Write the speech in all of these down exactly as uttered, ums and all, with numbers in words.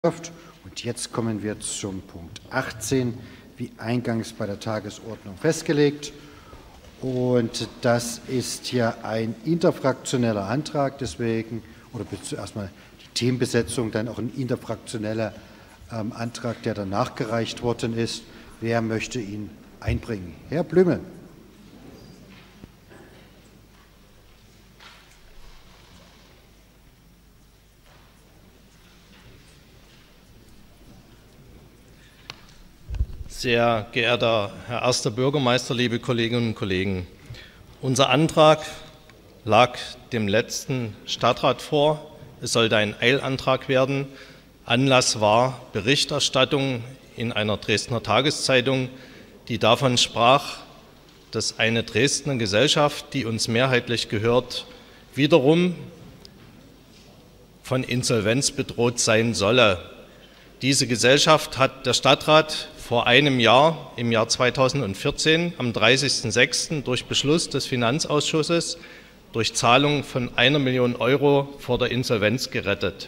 Und jetzt kommen wir zum Punkt achtzehn, wie eingangs bei der Tagesordnung festgelegt. Und das ist ja ein interfraktioneller Antrag, deswegen, oder erstmal die Themenbesetzung, dann auch ein interfraktioneller ähm, Antrag, der dann nachgereicht worden ist. Wer möchte ihn einbringen? Herr Blümel. Sehr geehrter Herr erster Bürgermeister, liebe Kolleginnen und Kollegen! Unser Antrag lag dem letzten Stadtrat vor. Es sollte ein Eilantrag werden. Anlass war Berichterstattung in einer Dresdner Tageszeitung, die davon sprach, dass eine Dresdner Gesellschaft, die uns mehrheitlich gehört, wiederum von Insolvenz bedroht sein solle. Diese Gesellschaft hat der Stadtrat vor einem Jahr, im Jahr zweitausendvierzehn, am dreißigsten sechsten durch Beschluss des Finanzausschusses durch Zahlung von einer Million Euro vor der Insolvenz gerettet.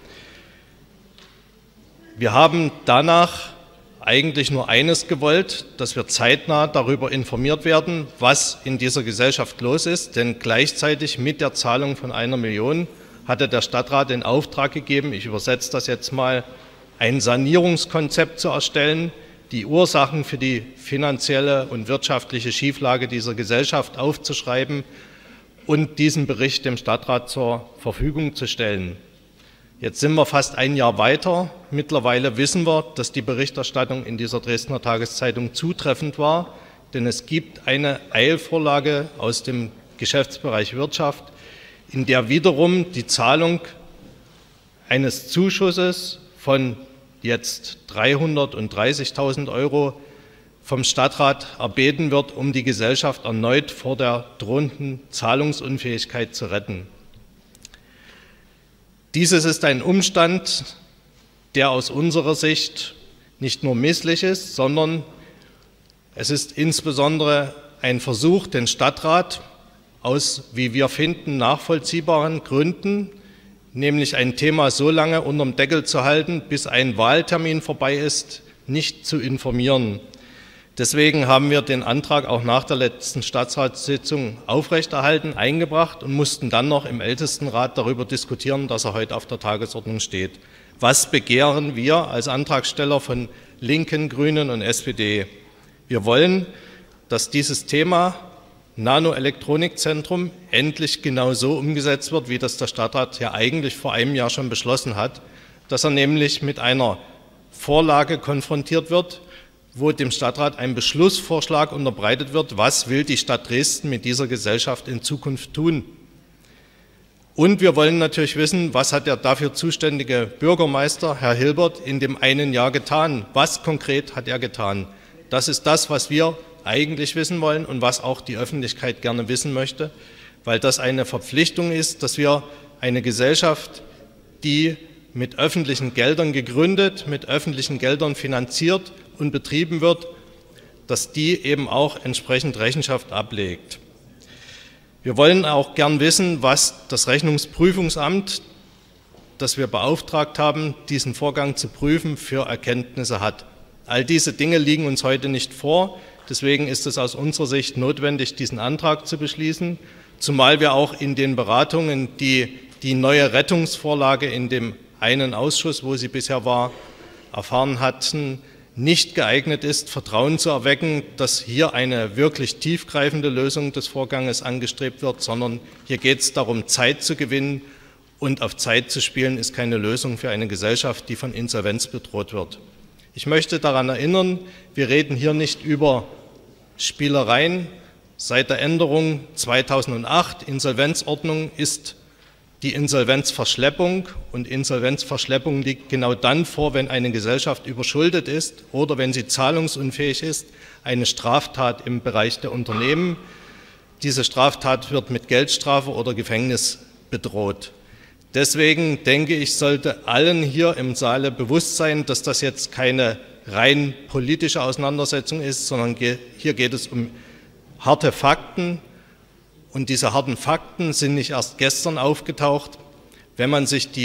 Wir haben danach eigentlich nur eines gewollt, dass wir zeitnah darüber informiert werden, was in dieser Gesellschaft los ist, denn gleichzeitig mit der Zahlung von einer Million hatte der Stadtrat den Auftrag gegeben, ich übersetze das jetzt mal, ein Sanierungskonzept zu erstellen, die Ursachen für die finanzielle und wirtschaftliche Schieflage dieser Gesellschaft aufzuschreiben und diesen Bericht dem Stadtrat zur Verfügung zu stellen. Jetzt sind wir fast ein Jahr weiter. Mittlerweile wissen wir, dass die Berichterstattung in dieser Dresdner Tageszeitung zutreffend war, denn es gibt eine Eilvorlage aus dem Geschäftsbereich Wirtschaft, in der wiederum die Zahlung eines Zuschusses von jetzt dreihundertdreißigtausend Euro vom Stadtrat erbeten wird, um die Gesellschaft erneut vor der drohenden Zahlungsunfähigkeit zu retten. Dieses ist ein Umstand, der aus unserer Sicht nicht nur misslich ist, sondern es ist insbesondere ein Versuch, den Stadtrat aus, wie wir finden, nachvollziehbaren Gründen, nämlich ein Thema so lange unterm Deckel zu halten, bis ein Wahltermin vorbei ist, nicht zu informieren. Deswegen haben wir den Antrag auch nach der letzten Stadtratssitzung aufrechterhalten, eingebracht und mussten dann noch im Ältestenrat darüber diskutieren, dass er heute auf der Tagesordnung steht. Was begehren wir als Antragsteller von Linken, Grünen und S P D? Wir wollen, dass dieses Thema Nanoelektronikzentrum endlich genau so umgesetzt wird, wie das der Stadtrat ja eigentlich vor einem Jahr schon beschlossen hat, dass er nämlich mit einer Vorlage konfrontiert wird, wo dem Stadtrat ein Beschlussvorschlag unterbreitet wird, was will die Stadt Dresden mit dieser Gesellschaft in Zukunft tun. Und wir wollen natürlich wissen, was hat der dafür zuständige Bürgermeister, Herr Hilbert, in dem einen Jahr getan? Was konkret hat er getan? Das ist das, was wir eigentlich wissen wollen und was auch die Öffentlichkeit gerne wissen möchte, weil das eine Verpflichtung ist, dass wir eine Gesellschaft, die mit öffentlichen Geldern gegründet, mit öffentlichen Geldern finanziert und betrieben wird, dass die eben auch entsprechend Rechenschaft ablegt. Wir wollen auch gern wissen, was das Rechnungsprüfungsamt, das wir beauftragt haben, diesen Vorgang zu prüfen, für Erkenntnisse hat. All diese Dinge liegen uns heute nicht vor. Deswegen ist es aus unserer Sicht notwendig, diesen Antrag zu beschließen, zumal wir auch in den Beratungen, die die neue Rettungsvorlage in dem einen Ausschuss, wo sie bisher war, erfahren hatten, nicht geeignet ist, Vertrauen zu erwecken, dass hier eine wirklich tiefgreifende Lösung des Vorganges angestrebt wird, sondern hier geht es darum, Zeit zu gewinnen, und auf Zeit zu spielen ist keine Lösung für eine Gesellschaft, die von Insolvenz bedroht wird. Ich möchte daran erinnern, wir reden hier nicht über Spielereien. Seit der Änderung zweitausendacht Insolvenzordnung ist die Insolvenzverschleppung, und Insolvenzverschleppung liegt genau dann vor, wenn eine Gesellschaft überschuldet ist oder wenn sie zahlungsunfähig ist, eine Straftat im Bereich der Unternehmen. Diese Straftat wird mit Geldstrafe oder Gefängnis bedroht. Deswegen denke ich, sollte allen hier im Saale bewusst sein, dass das jetzt keine rein politische Auseinandersetzung ist, sondern hier geht es um harte Fakten. Und diese harten Fakten sind nicht erst gestern aufgetaucht. Wenn man sich die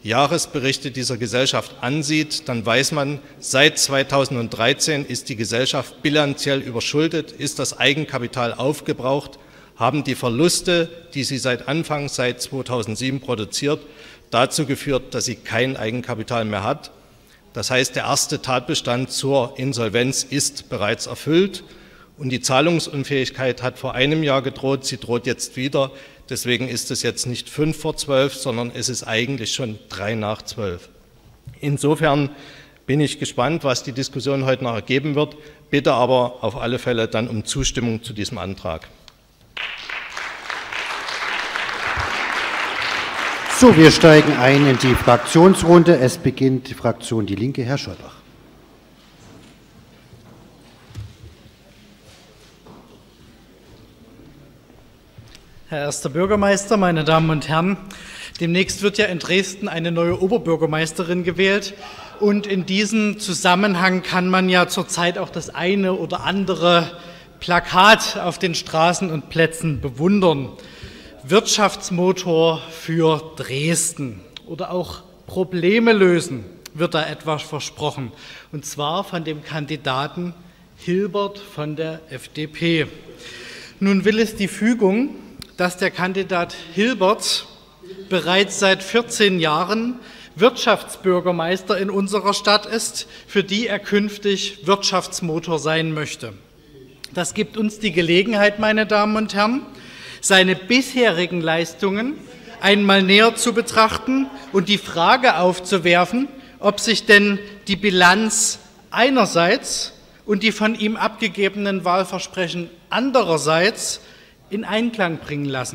Jahresberichte dieser Gesellschaft ansieht, dann weiß man, seit zweitausenddreizehn ist die Gesellschaft bilanziell überschuldet, ist das Eigenkapital aufgebraucht, haben die Verluste, die sie seit Anfang, seit zweitausendsieben produziert, dazu geführt, dass sie kein Eigenkapital mehr hat. Das heißt, der erste Tatbestand zur Insolvenz ist bereits erfüllt und die Zahlungsunfähigkeit hat vor einem Jahr gedroht, sie droht jetzt wieder. Deswegen ist es jetzt nicht fünf vor zwölf, sondern es ist eigentlich schon drei nach zwölf. Insofern bin ich gespannt, was die Diskussion heute noch ergeben wird, bitte aber auf alle Fälle dann um Zustimmung zu diesem Antrag. So, wir steigen ein in die Fraktionsrunde. Es beginnt die Fraktion Die Linke. Herr Schollbach. Herr erster Bürgermeister, meine Damen und Herren, demnächst wird ja in Dresden eine neue Oberbürgermeisterin gewählt und in diesem Zusammenhang kann man ja zurzeit auch das eine oder andere Plakat auf den Straßen und Plätzen bewundern. Wirtschaftsmotor für Dresden oder auch Probleme lösen wird da etwas versprochen und zwar von dem Kandidaten Hilbert von der F D P. Nun will es die Fügung, dass der Kandidat Hilbert bereits seit vierzehn Jahren Wirtschaftsbürgermeister in unserer Stadt ist, für die er künftig Wirtschaftsmotor sein möchte. Das gibt uns die Gelegenheit, meine Damen und Herren, seine bisherigen Leistungen einmal näher zu betrachten und die Frage aufzuwerfen, ob sich denn die Bilanz einerseits und die von ihm abgegebenen Wahlversprechen andererseits in Einklang bringen lassen.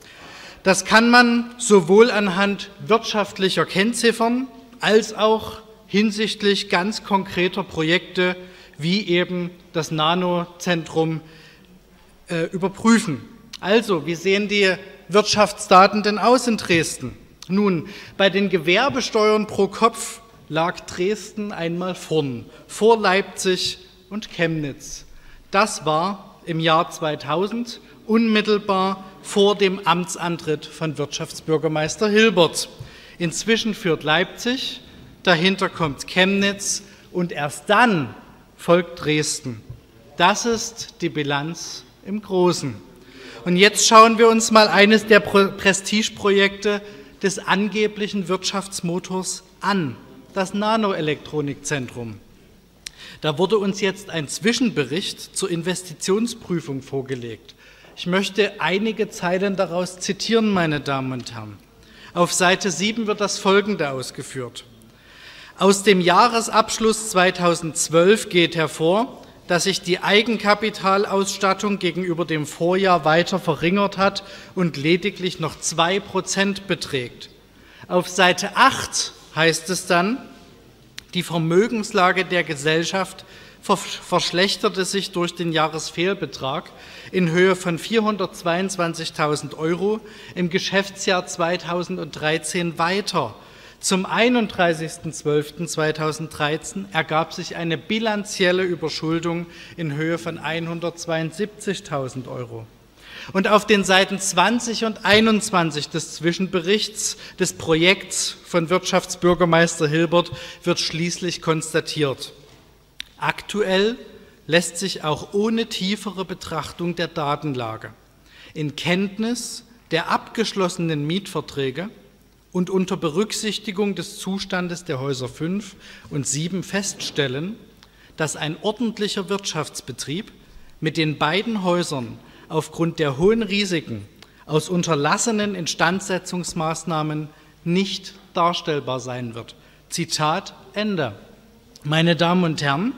Das kann man sowohl anhand wirtschaftlicher Kennziffern als auch hinsichtlich ganz konkreter Projekte wie eben das Nanozentrum äh, überprüfen. Also, wie sehen die Wirtschaftsdaten denn aus in Dresden? Nun, bei den Gewerbesteuern pro Kopf lag Dresden einmal vorn, vor Leipzig und Chemnitz. Das war im Jahr zweitausend, unmittelbar vor dem Amtsantritt von Wirtschaftsbürgermeister Hilbert. Inzwischen führt Leipzig, dahinter kommt Chemnitz und erst dann folgt Dresden. Das ist die Bilanz im Großen. Und jetzt schauen wir uns mal eines der Prestigeprojekte des angeblichen Wirtschaftsmotors an, das Nanoelektronikzentrum. Da wurde uns jetzt ein Zwischenbericht zur Investitionsprüfung vorgelegt. Ich möchte einige Zeilen daraus zitieren, meine Damen und Herren. Auf Seite sieben wird das Folgende ausgeführt. Aus dem Jahresabschluss zweitausendzwölf geht hervor, dass sich die Eigenkapitalausstattung gegenüber dem Vorjahr weiter verringert hat und lediglich noch zwei Prozent beträgt. Auf Seite acht heißt es dann, die Vermögenslage der Gesellschaft verschlechterte sich durch den Jahresfehlbetrag in Höhe von vierhundertzweiundzwanzigtausend Euro im Geschäftsjahr zweitausenddreizehn weiter. Zum einunddreißigsten zwölften zweitausenddreizehn ergab sich eine bilanzielle Überschuldung in Höhe von hundertzweiundsiebzigtausend Euro. Und auf den Seiten zwanzig und einundzwanzig des Zwischenberichts des Projekts von Wirtschaftsbürgermeister Hilbert wird schließlich konstatiert: Aktuell lässt sich auch ohne tiefere Betrachtung der Datenlage in Kenntnis der abgeschlossenen Mietverträge und unter Berücksichtigung des Zustandes der Häuser fünf und sieben feststellen, dass ein ordentlicher Wirtschaftsbetrieb mit den beiden Häusern aufgrund der hohen Risiken aus unterlassenen Instandsetzungsmaßnahmen nicht darstellbar sein wird. Zitat Ende. Meine Damen und Herren,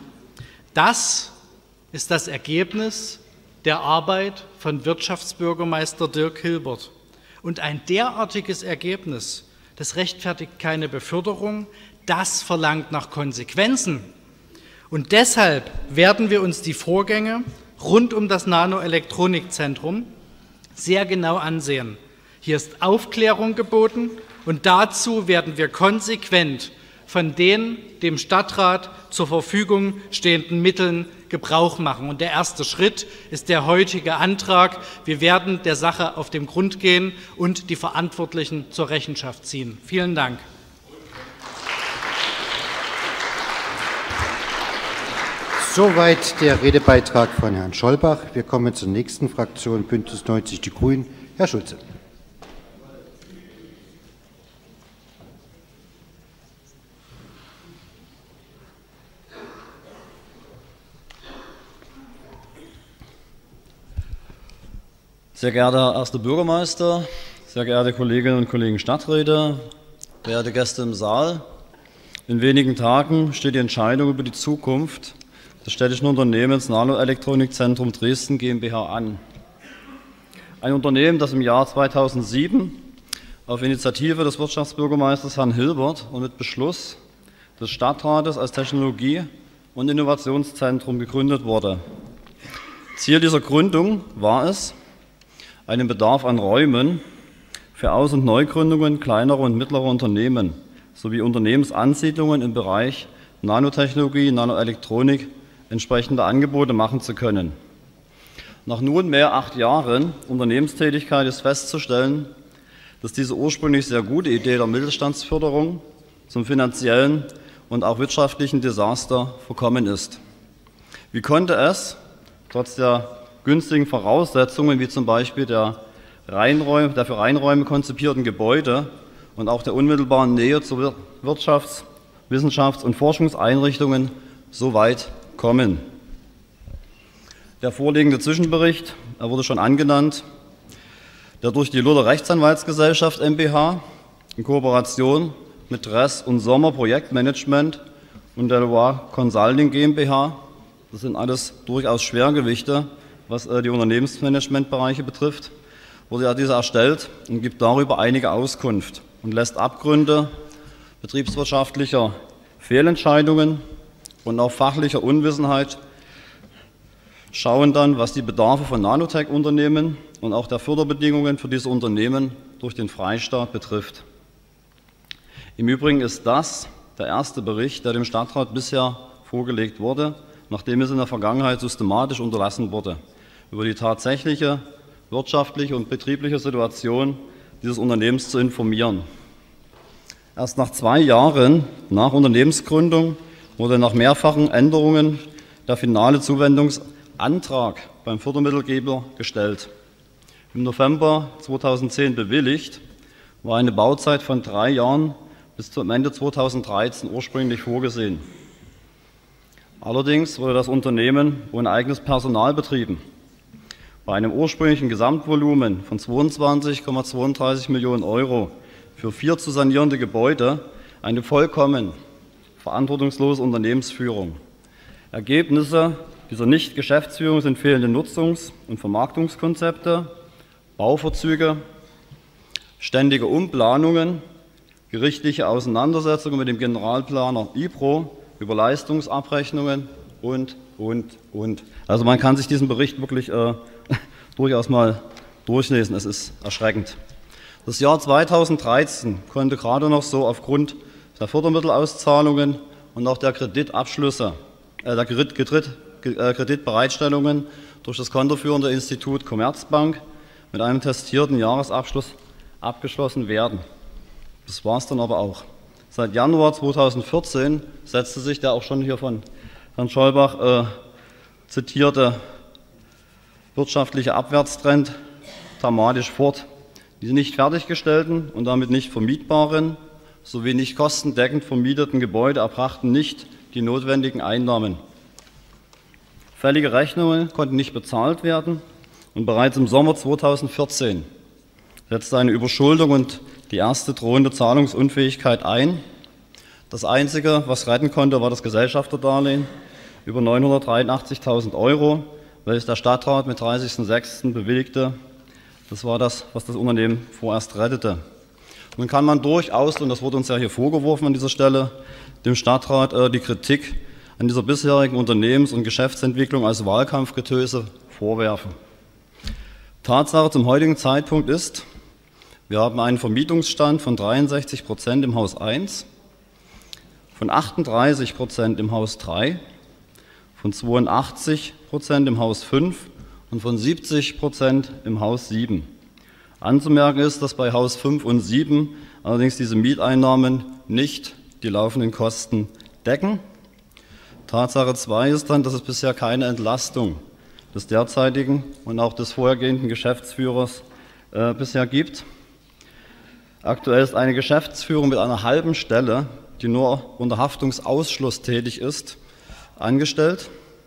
das ist das Ergebnis der Arbeit von Wirtschaftsbürgermeister Dirk Hilbert. Und ein derartiges Ergebnis, das rechtfertigt keine Beförderung, das verlangt nach Konsequenzen. Und deshalb werden wir uns die Vorgänge rund um das Nanoelektronikzentrum sehr genau ansehen. Hier ist Aufklärung geboten und dazu werden wir konsequent von den dem Stadtrat zur Verfügung stehenden Mitteln Gebrauch machen. Und der erste Schritt ist der heutige Antrag. Wir werden der Sache auf den Grund gehen und die Verantwortlichen zur Rechenschaft ziehen. Vielen Dank. Soweit der Redebeitrag von Herrn Scholbach. Wir kommen zur nächsten Fraktion, Bündnis neunzig Die Grünen. Herr Schulze. Sehr geehrter Herr erster Bürgermeister, sehr geehrte Kolleginnen und Kollegen Stadträte, verehrte Gäste im Saal, in wenigen Tagen steht die Entscheidung über die Zukunft des städtischen Unternehmens Nanoelektronikzentrum Dresden GmbH an. Ein Unternehmen, das im Jahr zweitausendsieben auf Initiative des Wirtschaftsbürgermeisters Herrn Hilbert und mit Beschluss des Stadtrates als Technologie- und Innovationszentrum gegründet wurde. Ziel dieser Gründung war es, einen Bedarf an Räumen für Aus- und Neugründungen kleinerer und mittlerer Unternehmen sowie Unternehmensansiedlungen im Bereich Nanotechnologie, Nanoelektronik entsprechende Angebote machen zu können. Nach nunmehr acht Jahren Unternehmenstätigkeit ist festzustellen, dass diese ursprünglich sehr gute Idee der Mittelstandsförderung zum finanziellen und auch wirtschaftlichen Desaster verkommen ist. Wie konnte es, trotz der günstigen Voraussetzungen, wie zum Beispiel der, Reinräume, der für Reinräume konzipierten Gebäude und auch der unmittelbaren Nähe zu Wirtschafts-, Wissenschafts- und Forschungseinrichtungen, so weit kommen? Der vorliegende Zwischenbericht, er wurde schon angenannt, der durch die Luther Rechtsanwaltsgesellschaft MbH in Kooperation mit Dress und Sommer Projektmanagement und der Loire Consulting GmbH, das sind alles durchaus Schwergewichte, was die Unternehmensmanagementbereiche betrifft, wurde ja dieser erstellt und gibt darüber einige Auskunft und lässt Abgründe betriebswirtschaftlicher Fehlentscheidungen und auch fachlicher Unwissenheit schauen dann, was die Bedarfe von Nanotech-Unternehmen und auch der Förderbedingungen für diese Unternehmen durch den Freistaat betrifft. Im Übrigen ist das der erste Bericht, der dem Stadtrat bisher vorgelegt wurde, nachdem es in der Vergangenheit systematisch unterlassen wurde, über die tatsächliche wirtschaftliche und betriebliche Situation dieses Unternehmens zu informieren. Erst nach zwei Jahren nach Unternehmensgründung wurde nach mehrfachen Änderungen der finale Zuwendungsantrag beim Fördermittelgeber gestellt. Im November zweitausendzehn bewilligt, war eine Bauzeit von drei Jahren bis zum Ende zweitausenddreizehn ursprünglich vorgesehen. Allerdings wurde das Unternehmen ohne eigenes Personal betrieben. Bei einem ursprünglichen Gesamtvolumen von zweiundzwanzig Komma zweiunddreißig Millionen Euro für vier zu sanierende Gebäude eine vollkommen verantwortungslose Unternehmensführung. Ergebnisse dieser Nicht-Geschäftsführung sind fehlende Nutzungs- und Vermarktungskonzepte, Bauverzüge, ständige Umplanungen, gerichtliche Auseinandersetzungen mit dem Generalplaner IPRO über Leistungsabrechnungen und, und, und. Also man kann sich diesen Bericht wirklich äh, durchaus mal durchlesen, es ist erschreckend. Das Jahr zweitausenddreizehn konnte gerade noch so aufgrund der Fördermittelauszahlungen und auch der Kreditabschlüsse, äh, der Kredit, Kredit, äh, Kreditbereitstellungen durch das kontoführende Institut Commerzbank mit einem testierten Jahresabschluss abgeschlossen werden. Das war es dann aber auch. Seit Januar zweitausendvierzehn setzte sich der auch schon hier von Herrn Scholbach äh, zitierte wirtschaftliche Abwärtstrend dramatisch fort. Die nicht fertiggestellten und damit nicht vermietbaren sowie nicht kostendeckend vermieteten Gebäude erbrachten nicht die notwendigen Einnahmen. Fällige Rechnungen konnten nicht bezahlt werden und bereits im Sommer zweitausendvierzehn setzte eine Überschuldung und die erste drohende Zahlungsunfähigkeit ein. Das Einzige, was retten konnte, war das Gesellschafterdarlehen über neunhundertdreiundachtzigtausend Euro, welches der Stadtrat mit dreißigsten sechsten bewilligte. Das war das, was das Unternehmen vorerst rettete. Nun kann man durchaus, und das wurde uns ja hier vorgeworfen an dieser Stelle, dem Stadtrat äh, die Kritik an dieser bisherigen Unternehmens- und Geschäftsentwicklung als Wahlkampfgetöse vorwerfen. Tatsache zum heutigen Zeitpunkt ist, wir haben einen Vermietungsstand von dreiundsechzig Prozent im Haus eins, von achtunddreißig Prozent im Haus drei, von zweiundachtzig Prozent im Haus fünf und von siebzig Prozent im Haus sieben. Anzumerken ist, dass bei Haus fünf und sieben allerdings diese Mieteinnahmen nicht die laufenden Kosten decken. Tatsache zwei ist dann, dass es bisher keine Entlastung des derzeitigen und auch des vorhergehenden Geschäftsführers äh, bisher gibt. Aktuell ist eine Geschäftsführung mit einer halben Stelle, die nur unter Haftungsausschluss tätig ist, angestellt.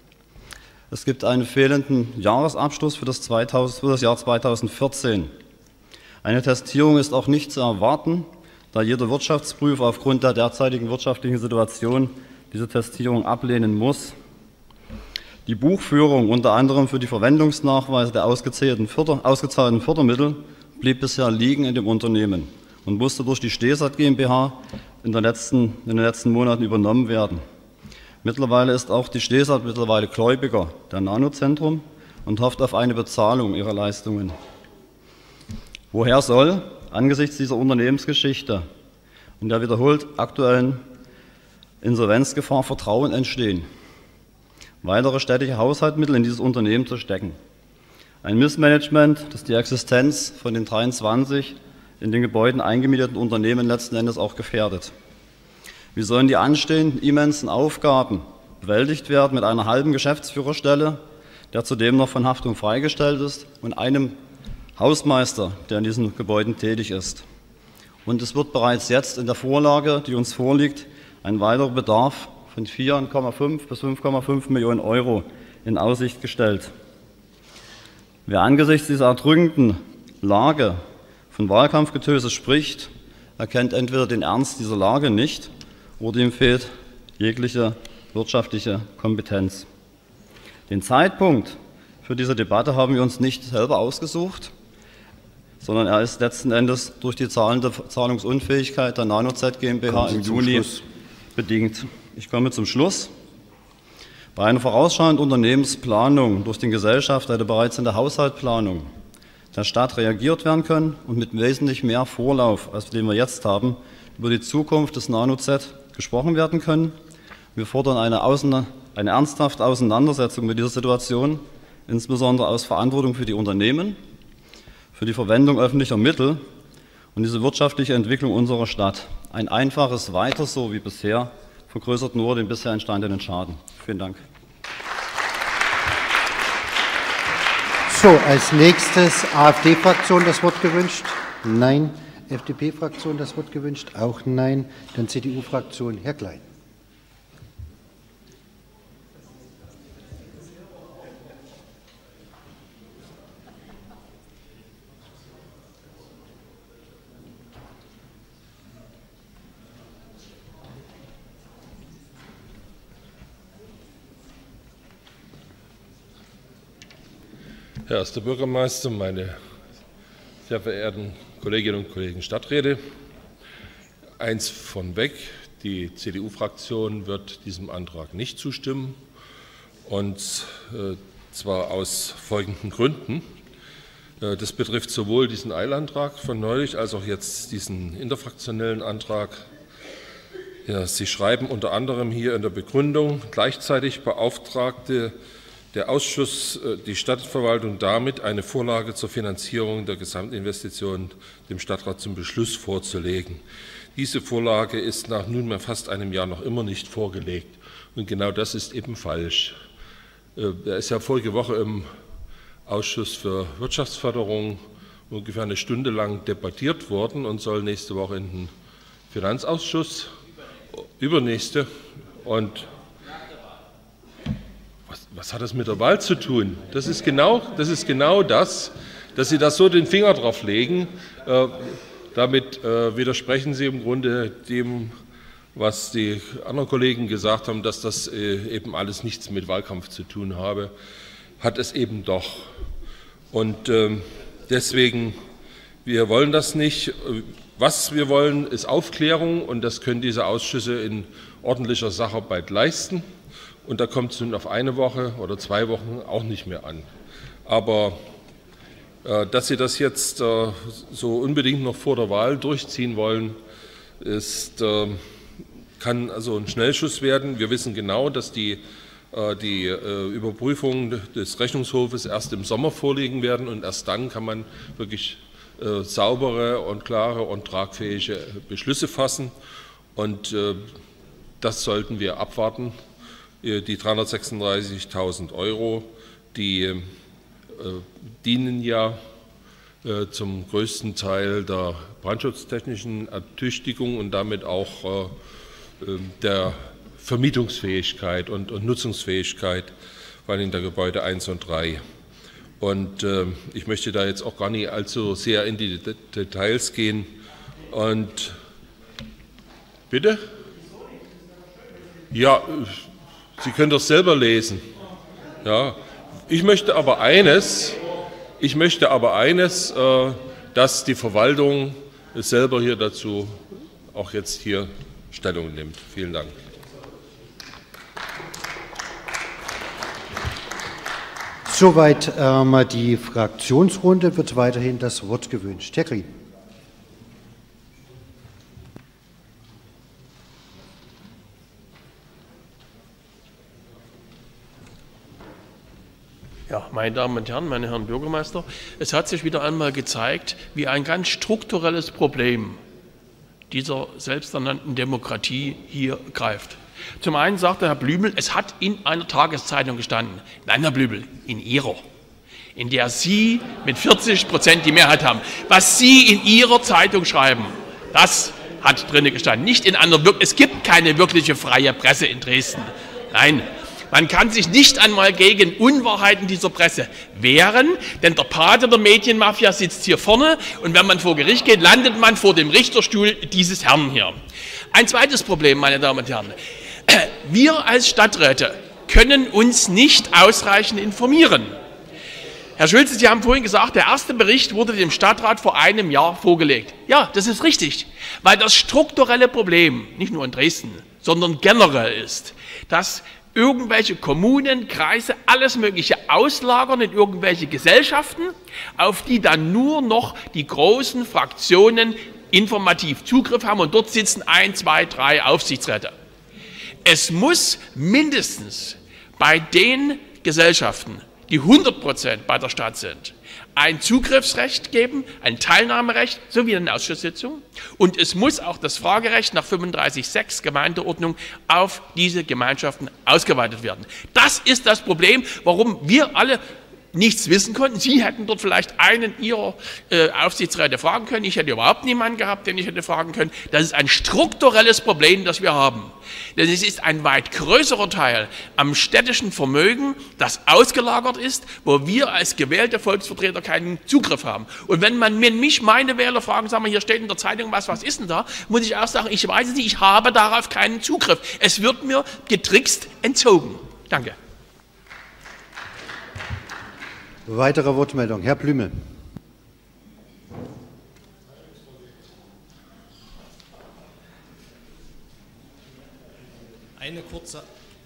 Es gibt einen fehlenden Jahresabschluss für das, zweitausend, für das Jahr zweitausendvierzehn. Eine Testierung ist auch nicht zu erwarten, da jeder Wirtschaftsprüfer aufgrund der derzeitigen wirtschaftlichen Situation diese Testierung ablehnen muss. Die Buchführung unter anderem für die Verwendungsnachweise der ausgezahlten, Förder, ausgezahlten Fördermittel blieb bisher liegen in dem Unternehmen und musste durch die Stesat GmbH in, der letzten, in den letzten Monaten übernommen werden. Mittlerweile ist auch die Stesat mittlerweile Gläubiger der Nanozentrum und hofft auf eine Bezahlung ihrer Leistungen. Woher soll angesichts dieser Unternehmensgeschichte und der wiederholt aktuellen Insolvenzgefahr Vertrauen entstehen, weitere städtische Haushaltsmittel in dieses Unternehmen zu stecken? Ein Missmanagement, das die Existenz von den dreiundzwanzig in den Gebäuden eingemieteten Unternehmen letzten Endes auch gefährdet. Wie sollen die anstehenden immensen Aufgaben bewältigt werden mit einer halben Geschäftsführerstelle, der zudem noch von Haftung freigestellt ist, und einem Hausmeister, der in diesen Gebäuden tätig ist? Und es wird bereits jetzt in der Vorlage, die uns vorliegt, ein weiterer Bedarf von vier Komma fünf bis fünf Komma fünf Millionen Euro in Aussicht gestellt. Wer angesichts dieser erdrückenden Lage von Wahlkampfgetöse spricht, erkennt entweder den Ernst dieser Lage nicht oder ihm fehlt jegliche wirtschaftliche Kompetenz. Den Zeitpunkt für diese Debatte haben wir uns nicht selber ausgesucht, sondern er ist letzten Endes durch die zahlende Zahlungsunfähigkeit der NanoZ GmbH im Juni bedingt. Ich komme zum Schluss. Bei einer vorausschauenden Unternehmensplanung durch den Gesellschafter hätte bereits in der Haushaltsplanung der Stadt reagiert werden können und mit wesentlich mehr Vorlauf, als den wir jetzt haben, über die Zukunft des NanoZ gesprochen werden können. Wir fordern eine, Außen, eine ernsthafte Auseinandersetzung mit dieser Situation, insbesondere aus Verantwortung für die Unternehmen, für die Verwendung öffentlicher Mittel und diese wirtschaftliche Entwicklung unserer Stadt. Ein einfaches Weiter so wie bisher vergrößert nur den bisher entstandenen Schaden. Vielen Dank. So, als nächstes AfD-Fraktion das Wort gewünscht? Nein. F D P-Fraktion das Wort gewünscht? Auch nein. Dann C D U-Fraktion, Herr Klein. Herr erster Bürgermeister, meine sehr verehrten Kolleginnen und Kollegen Stadträte, eins vornweg: Die C D U-Fraktion wird diesem Antrag nicht zustimmen, und äh, zwar aus folgenden Gründen. Äh, das betrifft sowohl diesen Eilantrag von neulich als auch jetzt diesen interfraktionellen Antrag. Ja, Sie schreiben unter anderem hier in der Begründung: Gleichzeitig beauftragte der Ausschuss die Stadtverwaltung damit, eine Vorlage zur Finanzierung der Gesamtinvestition dem Stadtrat zum Beschluss vorzulegen. Diese Vorlage ist nach nunmehr fast einem Jahr noch immer nicht vorgelegt. Und genau das ist eben falsch. Er ist ja vorige Woche im Ausschuss für Wirtschaftsförderung ungefähr eine Stunde lang debattiert worden und soll nächste Woche in den Finanzausschuss, übernächste. Und was hat das mit der Wahl zu tun? Das ist genau das, ist genau das dass Sie da so den Finger drauf legen. Äh, damit äh, widersprechen Sie im Grunde dem, was die anderen Kollegen gesagt haben, dass das äh, eben alles nichts mit Wahlkampf zu tun habe. Hat es eben doch. Und äh, deswegen, wir wollen das nicht. Was wir wollen, ist Aufklärung, und das können diese Ausschüsse in ordentlicher Sacharbeit leisten. Und da kommt es nun auf eine Woche oder zwei Wochen auch nicht mehr an. Aber äh, dass Sie das jetzt äh, so unbedingt noch vor der Wahl durchziehen wollen, ist, äh, kann also ein Schnellschuss werden. Wir wissen genau, dass die, äh, die äh, Überprüfungen des Rechnungshofes erst im Sommer vorliegen werden, und erst dann kann man wirklich äh, saubere und klare und tragfähige Beschlüsse fassen. Und äh, das sollten wir abwarten. Die dreihundertsechsunddreißigtausend Euro, die äh, dienen ja äh, zum größten Teil der brandschutztechnischen Ertüchtigung und damit auch äh, der Vermietungsfähigkeit und, und Nutzungsfähigkeit, vor allem der Gebäude eins und drei. Und äh, ich möchte da jetzt auch gar nicht allzu sehr in die Details gehen. Und bitte? Ja, Sie können das selber lesen. Ja, ich möchte aber eines, ich möchte aber eines, äh, dass die Verwaltung selber hier dazu auch jetzt hier Stellung nimmt. Vielen Dank. Soweit ähm, die Fraktionsrunde. Wird weiterhin das Wort gewünscht. Herr Green. Ja, meine Damen und Herren, meine Herren Bürgermeister, es hat sich wieder einmal gezeigt, wie ein ganz strukturelles Problem dieser selbsternannten Demokratie hier greift. Zum einen sagte Herr Blümel, es hat in einer Tageszeitung gestanden. Nein, Herr Blümel, in Ihrer, in der Sie mit vierzig Prozent die Mehrheit haben. Was Sie in Ihrer Zeitung schreiben, das hat drin gestanden. Nicht in einer, es gibt keine wirkliche freie Presse in Dresden. Nein. Man kann sich nicht einmal gegen Unwahrheiten dieser Presse wehren, denn der Pate der Medienmafia sitzt hier vorne und wenn man vor Gericht geht, landet man vor dem Richterstuhl dieses Herrn hier. Ein zweites Problem, meine Damen und Herren. Wir als Stadträte können uns nicht ausreichend informieren. Herr Schulze, Sie haben vorhin gesagt, der erste Bericht wurde dem Stadtrat vor einem Jahr vorgelegt. Ja, das ist richtig, weil das strukturelle Problem, nicht nur in Dresden, sondern generell ist, dass irgendwelche Kommunen, Kreise, alles Mögliche auslagern in irgendwelche Gesellschaften, auf die dann nur noch die großen Fraktionen informativ Zugriff haben und dort sitzen ein, zwei, drei Aufsichtsräte. Es muss mindestens bei den Gesellschaften, die hundert Prozent bei der Stadt sind, ein Zugriffsrecht geben, ein Teilnahmerecht, so wie in den Ausschusssitzungen. Und es muss auch das Fragerecht nach fünfunddreißig Absatz sechs Gemeindeordnung auf diese Gemeinschaften ausgeweitet werden. Das ist das Problem, warum wir alle nichts wissen konnten. Sie hätten dort vielleicht einen Ihrer äh, Aufsichtsräte fragen können. Ich hätte überhaupt niemanden gehabt, den ich hätte fragen können. Das ist ein strukturelles Problem, das wir haben. Denn es ist ein weit größerer Teil am städtischen Vermögen, das ausgelagert ist, wo wir als gewählte Volksvertreter keinen Zugriff haben. Und wenn man mich, meine Wähler fragen, sagen wir, hier steht in der Zeitung was, was ist denn da? Muss ich auch sagen, ich weiß es nicht, ich habe darauf keinen Zugriff. Es wird mir getrickst entzogen. Danke. Weitere Wortmeldung. Herr Blümel. Eine kurze,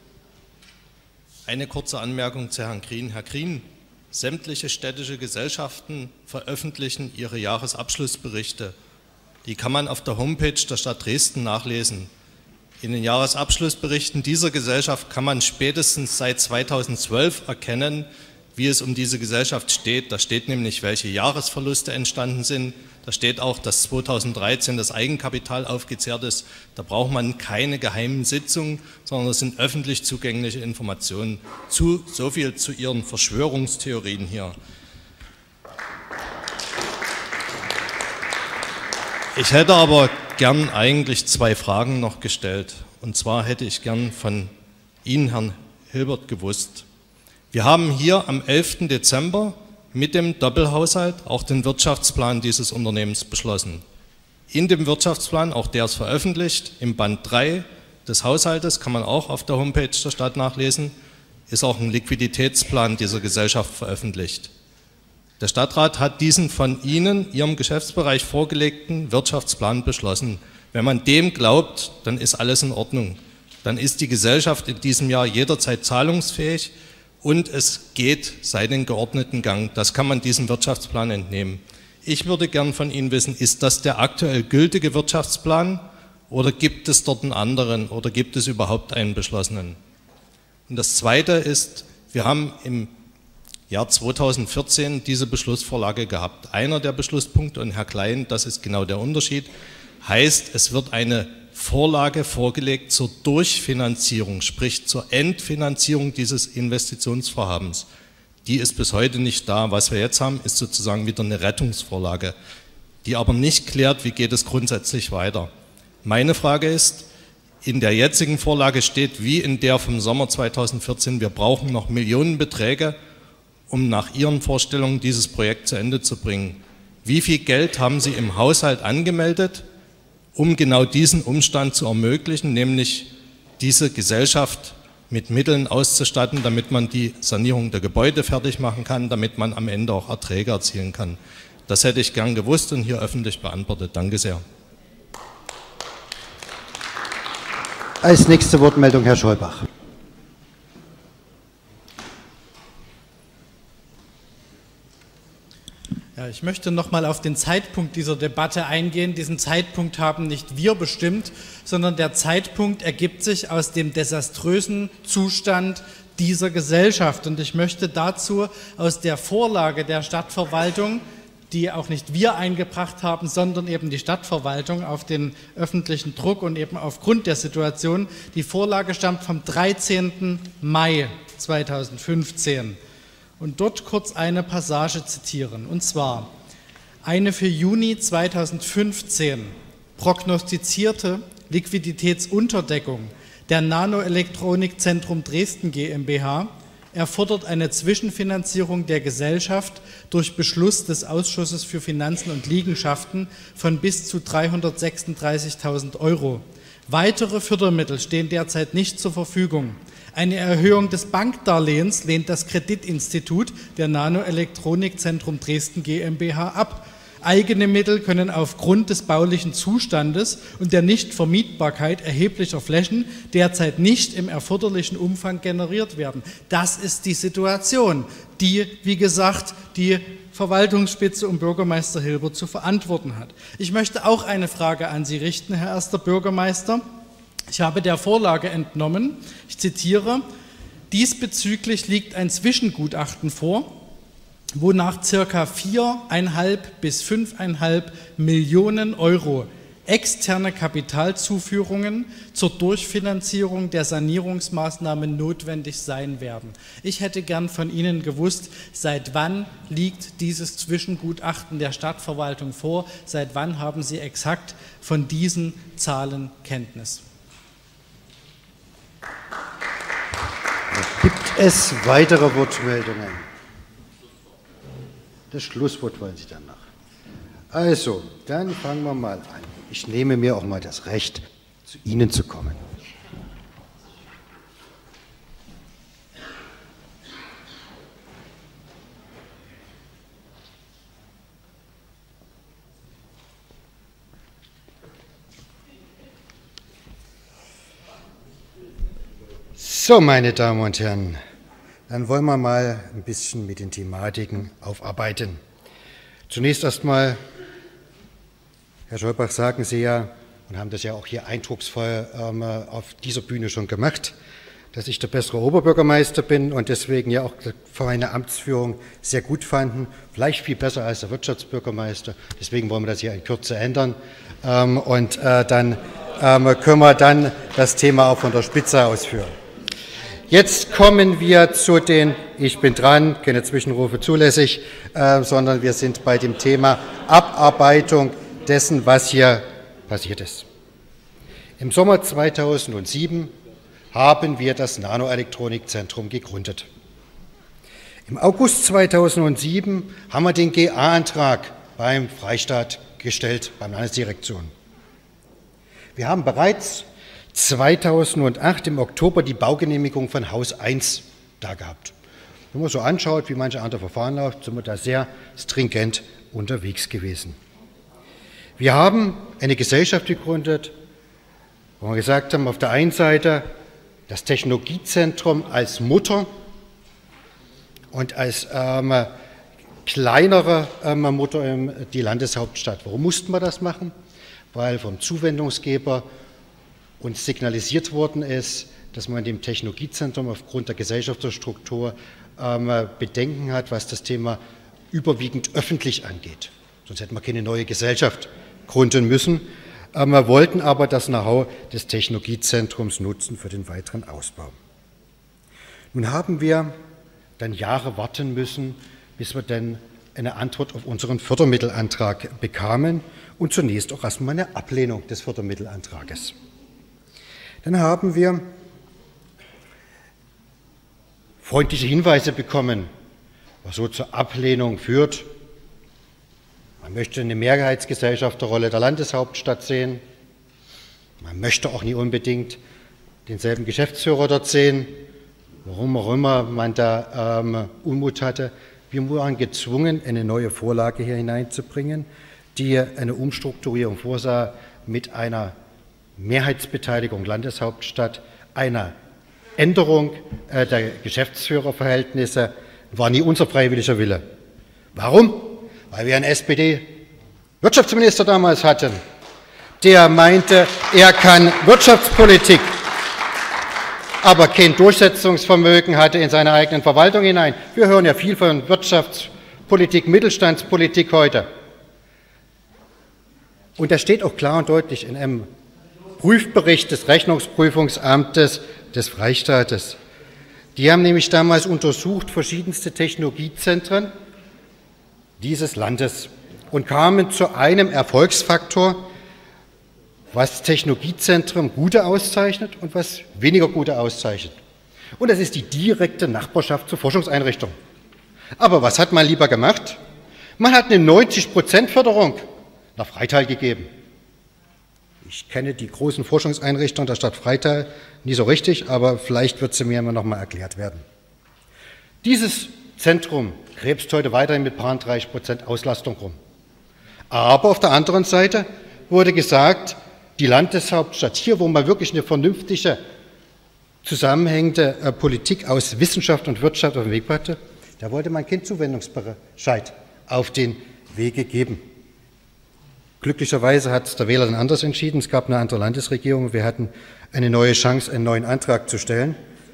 eine kurze Anmerkung zu Herrn Green. Herr Green, sämtliche städtische Gesellschaften veröffentlichen ihre Jahresabschlussberichte. Die kann man auf der Homepage der Stadt Dresden nachlesen. In den Jahresabschlussberichten dieser Gesellschaft kann man spätestens seit zweitausendzwölf erkennen, wie es um diese Gesellschaft steht. Da steht nämlich, welche Jahresverluste entstanden sind. Da steht auch, dass zweitausenddreizehn das Eigenkapital aufgezehrt ist. Da braucht man keine geheimen Sitzungen, sondern das sind öffentlich zugängliche Informationen. Zu, so viel zu Ihren Verschwörungstheorien hier. Ich hätte aber gern eigentlich zwei Fragen noch gestellt. Und zwar hätte ich gern von Ihnen, Herrn Hilbert, gewusst. Wir haben hier am elften Dezember mit dem Doppelhaushalt auch den Wirtschaftsplan dieses Unternehmens beschlossen. In dem Wirtschaftsplan, auch der ist veröffentlicht, im Band drei des Haushaltes, kann man auch auf der Homepage der Stadt nachlesen, ist auch ein Liquiditätsplan dieser Gesellschaft veröffentlicht. Der Stadtrat hat diesen von Ihnen, Ihrem Geschäftsbereich vorgelegten Wirtschaftsplan beschlossen. Wenn man dem glaubt, dann ist alles in Ordnung. Dann ist die Gesellschaft in diesem Jahr jederzeit zahlungsfähig. Und es geht seinen geordneten Gang. Das kann man diesem Wirtschaftsplan entnehmen. Ich würde gern von Ihnen wissen, ist das der aktuell gültige Wirtschaftsplan oder gibt es dort einen anderen oder gibt es überhaupt einen beschlossenen? Und das Zweite ist, wir haben im Jahr zweitausendvierzehn diese Beschlussvorlage gehabt. Einer der Beschlusspunkte, und Herr Klein, das ist genau der Unterschied, heißt, es wird eine Vorlage vorgelegt zur Durchfinanzierung, sprich zur Endfinanzierung dieses Investitionsvorhabens. Die ist bis heute nicht da. Was wir jetzt haben, ist sozusagen wieder eine Rettungsvorlage, die aber nicht klärt, wie geht es grundsätzlich weiter. Meine Frage ist, in der jetzigen Vorlage steht, wie in der vom Sommer zweitausendvierzehn, wir brauchen noch Millionenbeträge, um nach Ihren Vorstellungen dieses Projekt zu Ende zu bringen. Wie viel Geld haben Sie im Haushalt angemeldet, um genau diesen Umstand zu ermöglichen, nämlich diese Gesellschaft mit Mitteln auszustatten, damit man die Sanierung der Gebäude fertig machen kann, damit man am Ende auch Erträge erzielen kann? Das hätte ich gern gewusst und hier öffentlich beantwortet. Danke sehr. Als nächste Wortmeldung Herr Scholbach. Ja, ich möchte noch mal auf den Zeitpunkt dieser Debatte eingehen. Diesen Zeitpunkt haben nicht wir bestimmt, sondern der Zeitpunkt ergibt sich aus dem desaströsen Zustand dieser Gesellschaft. Und ich möchte dazu aus der Vorlage der Stadtverwaltung, die auch nicht wir eingebracht haben, sondern eben die Stadtverwaltung auf den öffentlichen Druck und eben aufgrund der Situation. Die Vorlage stammt vom dreizehnten Mai zweitausendfünfzehn. Und dort kurz eine Passage zitieren, und zwar: Eine für Juni zweitausendfünfzehn prognostizierte Liquiditätsunterdeckung der Nanoelektronikzentrum Dresden GmbH erfordert eine Zwischenfinanzierung der Gesellschaft durch Beschluss des Ausschusses für Finanzen und Liegenschaften von bis zu dreihundertsechsunddreißigtausend Euro. Weitere Fördermittel stehen derzeit nicht zur Verfügung. Eine Erhöhung des Bankdarlehens lehnt das Kreditinstitut der Nanoelektronikzentrum Dresden GmbH ab. Eigene Mittel können aufgrund des baulichen Zustandes und der Nichtvermietbarkeit erheblicher Flächen derzeit nicht im erforderlichen Umfang generiert werden. Das ist die Situation, die, wie gesagt, die Verwaltungsspitze um Bürgermeister Hilbert zu verantworten hat. Ich möchte auch eine Frage an Sie richten, Herr erster Bürgermeister. Ich habe der Vorlage entnommen, ich zitiere: Diesbezüglich liegt ein Zwischengutachten vor, wonach circa viereinhalb bis fünfeinhalb Millionen Euro externe Kapitalzuführungen zur Durchfinanzierung der Sanierungsmaßnahmen notwendig sein werden. Ich hätte gern von Ihnen gewusst, seit wann liegt dieses Zwischengutachten der Stadtverwaltung vor? Seit wann haben Sie exakt von diesen Zahlen Kenntnis? Gibt es weitere Wortmeldungen? Das Schlusswort wollen Sie danach. Also, dann fangen wir mal an. Ich nehme mir auch mal das Recht, zu Ihnen zu kommen. So, meine Damen und Herren, dann wollen wir mal ein bisschen mit den Thematiken aufarbeiten. Zunächst erstmal, Herr Scholbach, sagen Sie ja, und haben das ja auch hier eindrucksvoll ähm, auf dieser Bühne schon gemacht, dass ich der bessere Oberbürgermeister bin und deswegen ja auch für meine Amtsführung sehr gut fanden, vielleicht viel besser als der Wirtschaftsbürgermeister. Deswegen wollen wir das hier in Kürze ändern ähm, und äh, dann ähm, können wir dann das Thema auch von der Spitze ausführen. Jetzt kommen wir zu den, ich bin dran, keine Zwischenrufe zulässig, äh, sondern wir sind bei dem Thema Abarbeitung dessen, was hier passiert ist. Im Sommer zweitausendsieben haben wir das Nanoelektronikzentrum gegründet. Im August zweitausendsieben haben wir den G A-Antrag beim Freistaat gestellt, beim Landesdirektion. Wir haben bereits zweitausendacht im Oktober die Baugenehmigung von Haus eins da gehabt. Wenn man so anschaut, wie manche andere Verfahren laufen, sind wir da sehr stringent unterwegs gewesen. Wir haben eine Gesellschaft gegründet, wo wir gesagt haben, auf der einen Seite das Technologiezentrum als Mutter und als ähm, kleinere ähm, Mutter ähm, die Landeshauptstadt. Warum mussten wir das machen? Weil vom Zuwendungsgeber uns signalisiert worden ist, dass man dem Technologiezentrum aufgrund der Gesellschaftsstruktur ähm, Bedenken hat, was das Thema überwiegend öffentlich angeht. Sonst hätten wir keine neue Gesellschaft gründen müssen. Wir wollten aber das Know-how des Technologiezentrums nutzen für den weiteren Ausbau. Nun haben wir dann Jahre warten müssen, bis wir dann eine Antwort auf unseren Fördermittelantrag bekamen und zunächst auch erstmal eine Ablehnung des Fördermittelantrages. Dann haben wir freundliche Hinweise bekommen, was so zur Ablehnung führt. Man möchte eine Mehrheitsgesellschafterrolle der Landeshauptstadt sehen. Man möchte auch nie unbedingt denselben Geschäftsführer dort sehen, warum auch immer man da ähm, Unmut hatte. Wir waren gezwungen, eine neue Vorlage hier hineinzubringen, die eine Umstrukturierung vorsah mit einer Mehrheitsbeteiligung Landeshauptstadt, einer Änderung äh, der Geschäftsführerverhältnisse. War nie unser freiwilliger Wille. Warum? Weil wir einen S P D-Wirtschaftsminister damals hatten, der meinte, er kann Wirtschaftspolitik, aber kein Durchsetzungsvermögen hatte in seine eigenen Verwaltung hinein. Wir hören ja viel von Wirtschaftspolitik, Mittelstandspolitik heute. Und das steht auch klar und deutlich in einem Prüfbericht des Rechnungsprüfungsamtes des Freistaates. Die haben nämlich damals untersucht verschiedenste Technologiezentren dieses Landes und kamen zu einem Erfolgsfaktor, was Technologiezentren gute auszeichnet und was weniger gute auszeichnet. Und das ist die direkte Nachbarschaft zur Forschungseinrichtung. Aber was hat man lieber gemacht? Man hat eine neunzig Prozent Förderung nach Freital gegeben. Ich kenne die großen Forschungseinrichtungen der Stadt Freital nie so richtig, aber vielleicht wird sie mir immer noch mal erklärt werden. Dieses Zentrum krebst heute weiterhin mit dreißig Prozent Auslastung rum. Aber auf der anderen Seite wurde gesagt, die Landeshauptstadt, hier, wo man wirklich eine vernünftige, zusammenhängende äh, Politik aus Wissenschaft und Wirtschaft auf dem Weg hatte, da wollte man keinen Zuwendungsbescheid auf den Wege geben. Glücklicherweise hat der Wähler dann anders entschieden. Es gab eine andere Landesregierung. Wir hatten eine neue Chance, einen neuen Antrag zu stellen.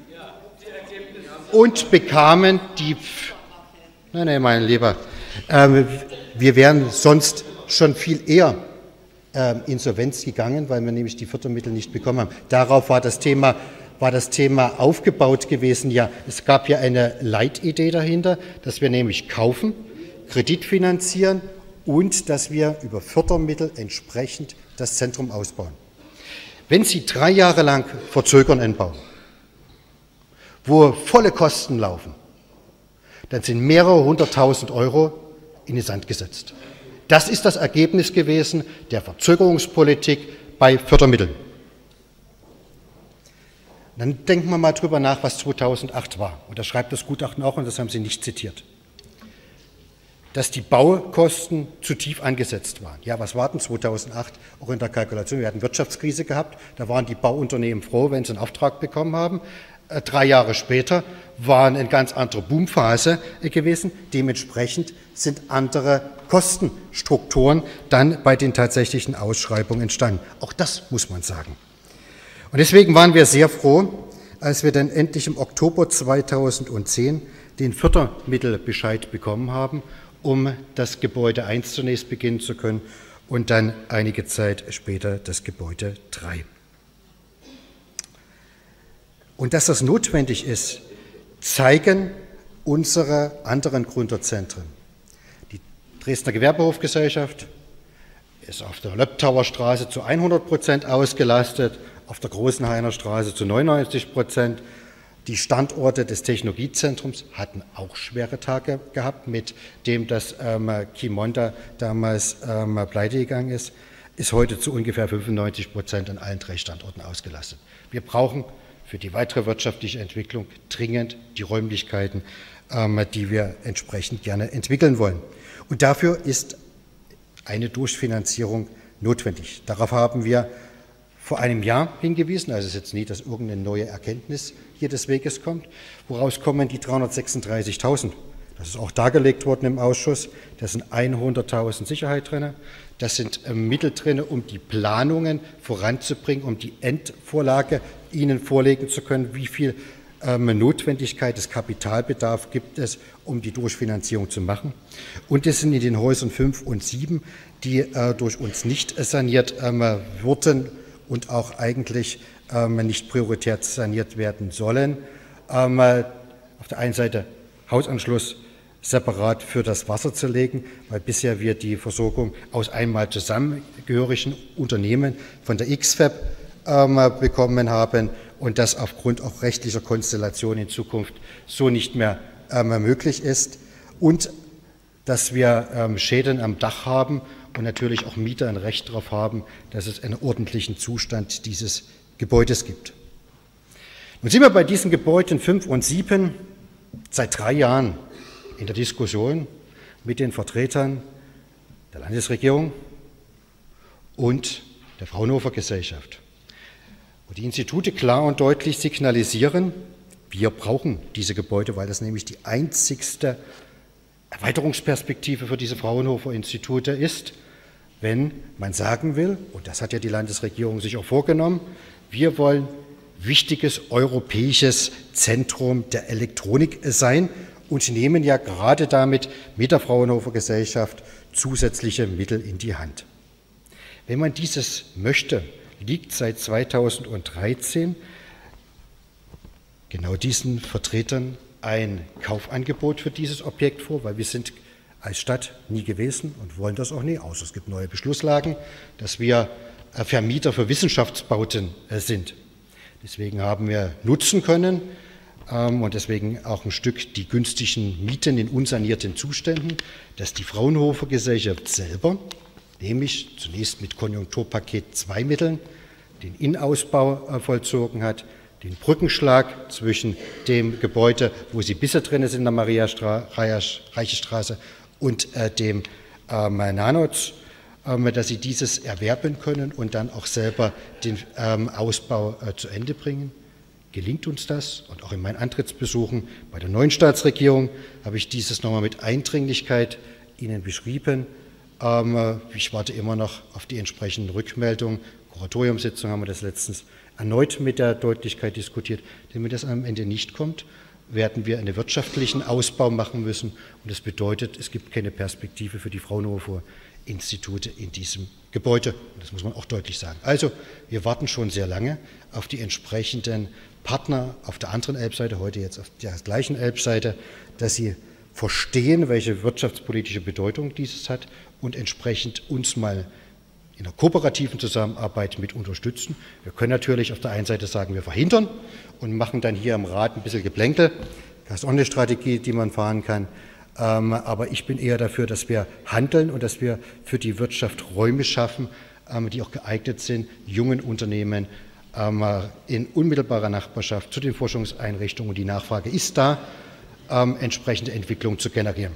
Und bekamen die... Nein, nein, mein Lieber, äh, wir wären sonst schon viel eher äh, Insolvenz gegangen, weil wir nämlich die Fördermittel nicht bekommen haben. Darauf war das Thema, war das Thema aufgebaut gewesen. Ja, es gab ja eine Leitidee dahinter, dass wir nämlich kaufen, Kredit finanzieren und dass wir über Fördermittel entsprechend das Zentrum ausbauen. Wenn Sie drei Jahre lang verzögern einen Bau, wo volle Kosten laufen, dann sind mehrere hunderttausend Euro in den Sand gesetzt. Das ist das Ergebnis gewesen der Verzögerungspolitik bei Fördermitteln. Dann denken wir mal drüber nach, was zweitausendacht war. Und das schreibt das Gutachten auch, und das haben Sie nicht zitiert. Dass die Baukosten zu tief angesetzt waren. Ja, was war denn zweitausendacht auch in der Kalkulation? Wir hatten Wirtschaftskrise gehabt, da waren die Bauunternehmen froh, wenn sie einen Auftrag bekommen haben. Äh, drei Jahre später war eine ganz andere Boomphase äh, gewesen. Dementsprechend sind andere Kostenstrukturen dann bei den tatsächlichen Ausschreibungen entstanden. Auch das muss man sagen. Und deswegen waren wir sehr froh, als wir dann endlich im Oktober zweitausendzehn den Fördermittelbescheid bekommen haben, um das Gebäude eins zunächst beginnen zu können und dann einige Zeit später das Gebäude drei. Und dass das notwendig ist, zeigen unsere anderen Gründerzentren. Die Dresdner Gewerbehofgesellschaft ist auf der Löbtauer Straße zu hundert Prozent ausgelastet, auf der Großenhainer Straße zu neunundneunzig Prozent. Die Standorte des Technologiezentrums hatten auch schwere Tage gehabt, mit dem das ähm, Qimonda damals ähm, pleite gegangen ist, ist heute zu ungefähr fünfundneunzig Prozent an allen drei Standorten ausgelastet. Wir brauchen für die weitere wirtschaftliche Entwicklung dringend die Räumlichkeiten, ähm, die wir entsprechend gerne entwickeln wollen. Und dafür ist eine Durchfinanzierung notwendig. Darauf haben wir vor einem Jahr hingewiesen, also es ist jetzt nie, dass irgendeine neue Erkenntnis hier des Weges kommt. Woraus kommen die dreihundertsechsunddreißigtausend? Das ist auch dargelegt worden im Ausschuss. Da sind hunderttausend Sicherheit drin. Das sind äh, Mittel drin, um die Planungen voranzubringen, um die Endvorlage Ihnen vorlegen zu können, wie viel ähm, Notwendigkeit des Kapitalbedarfs gibt es, um die Durchfinanzierung zu machen. Und es sind in den Häusern fünf und sieben, die äh, durch uns nicht saniert ähm, wurden und auch eigentlich ähm, nicht prioritär saniert werden sollen. Ähm, auf der einen Seite Hausanschluss separat für das Wasser zu legen, weil bisher wir die Versorgung aus einmal zusammengehörigen Unternehmen von der X F A B ähm, bekommen haben und das aufgrund auch rechtlicher Konstellation in Zukunft so nicht mehr ähm, möglich ist und dass wir ähm, Schäden am Dach haben und natürlich auch Mieter ein Recht darauf haben, dass es einen ordentlichen Zustand dieses Gebäudes gibt. Nun sind wir bei diesen Gebäuden fünf und sieben seit drei Jahren in der Diskussion mit den Vertretern der Landesregierung und der Fraunhofer Gesellschaft, wo die Institute klar und deutlich signalisieren, wir brauchen diese Gebäude, weil das nämlich die einzigste Erweiterungsperspektive für diese Fraunhofer Institute ist, wenn man sagen will, und das hat ja die Landesregierung sich auch vorgenommen, wir wollen wichtiges europäisches Zentrum der Elektronik sein und nehmen ja gerade damit mit der Fraunhofer Gesellschaft zusätzliche Mittel in die Hand. Wenn man dieses möchte, liegt seit zweitausenddreizehn genau diesen Vertretern ein Kaufangebot für dieses Objekt vor, weil wir sind als Stadt nie gewesen und wollen das auch nie, außer es gibt neue Beschlusslagen, dass wir Vermieter für Wissenschaftsbauten sind. Deswegen haben wir nutzen können ähm, und deswegen auch ein Stück die günstigen Mieten in unsanierten Zuständen, dass die Fraunhofer Gesellschaft selber, nämlich zunächst mit Konjunkturpaket zwei Mitteln, den Innenausbau äh, vollzogen hat, den Brückenschlag zwischen dem Gebäude, wo sie bisher drin ist in der Maria-Reiche-Straße und äh, dem ähm, Nanoz, ähm, dass sie dieses erwerben können und dann auch selber den ähm, Ausbau äh, zu Ende bringen. Gelingt uns das? Und auch in meinen Antrittsbesuchen bei der neuen Staatsregierung habe ich dieses nochmal mit Eindringlichkeit Ihnen beschrieben. Ähm, ich warte immer noch auf die entsprechenden Rückmeldungen. Kuratoriumssitzung haben wir das letztens erneut mit der Deutlichkeit diskutiert. Denn wenn das am Ende nicht kommt, werden wir einen wirtschaftlichen Ausbau machen müssen. Und das bedeutet, es gibt keine Perspektive für die Fraunhofer Institute in diesem Gebäude. Und das muss man auch deutlich sagen. Also, wir warten schon sehr lange auf die entsprechenden Partner auf der anderen Elbseite, heute jetzt auf der gleichen Elbseite, dass sie verstehen, welche wirtschaftspolitische Bedeutung dieses hat und entsprechend uns mal in der kooperativen Zusammenarbeit mit unterstützen. Wir können natürlich auf der einen Seite sagen, wir verhindern und machen dann hier im Rat ein bisschen Geplänkel. Das ist auch eine Strategie, die man fahren kann. Ähm, aber ich bin eher dafür, dass wir handeln und dass wir für die Wirtschaft Räume schaffen, ähm, die auch geeignet sind, jungen Unternehmen ähm, in unmittelbarer Nachbarschaft zu den Forschungseinrichtungen, und die Nachfrage ist da, ähm, entsprechende Entwicklung zu generieren.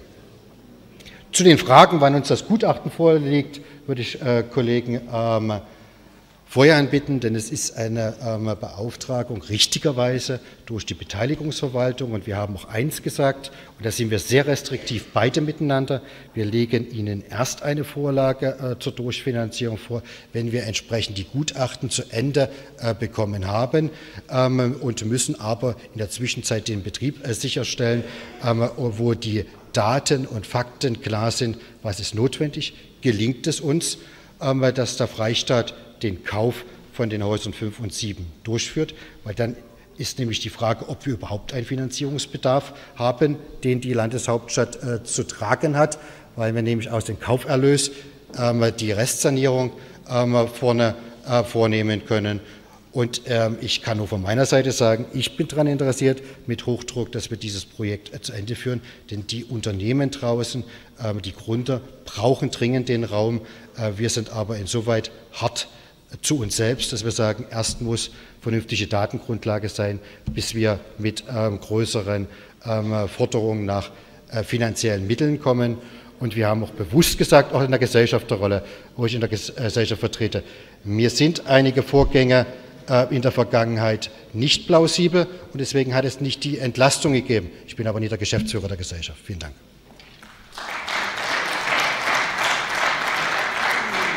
Zu den Fragen, wann uns das Gutachten vorliegt, würde ich äh, Kollegen ähm, Feuerhahn bitten, denn es ist eine ähm, Beauftragung richtigerweise durch die Beteiligungsverwaltung. Und wir haben auch eins gesagt, und da sind wir sehr restriktiv beide miteinander. Wir legen Ihnen erst eine Vorlage äh, zur Durchfinanzierung vor, wenn wir entsprechend die Gutachten zu Ende äh, bekommen haben ähm, und müssen aber in der Zwischenzeit den Betrieb äh, sicherstellen, ähm, wo die Daten und Fakten klar sind, was ist notwendig. Gelingt es uns, ähm, dass der Freistaat den Kauf von den Häusern fünf und sieben durchführt, weil dann ist nämlich die Frage, ob wir überhaupt einen Finanzierungsbedarf haben, den die Landeshauptstadt äh, zu tragen hat, weil wir nämlich aus dem Kauferlös ähm, die Restsanierung ähm, vorne äh, vornehmen können. Und ähm, ich kann nur von meiner Seite sagen, ich bin daran interessiert, mit Hochdruck, dass wir dieses Projekt äh, zu Ende führen, denn die Unternehmen draußen, äh, die Gründer, brauchen dringend den Raum. Äh, wir sind aber insoweit hart zu uns selbst, dass wir sagen, erst muss vernünftige Datengrundlage sein, bis wir mit ähm, größeren ähm, Forderungen nach äh, finanziellen Mitteln kommen. Und wir haben auch bewusst gesagt, auch in der Gesellschafterrolle, wo ich in der Gesellschaft vertrete, mir sind einige Vorgänge äh, in der Vergangenheit nicht plausibel und deswegen hat es nicht die Entlastung gegeben. Ich bin aber nicht der Geschäftsführer der Gesellschaft. Vielen Dank.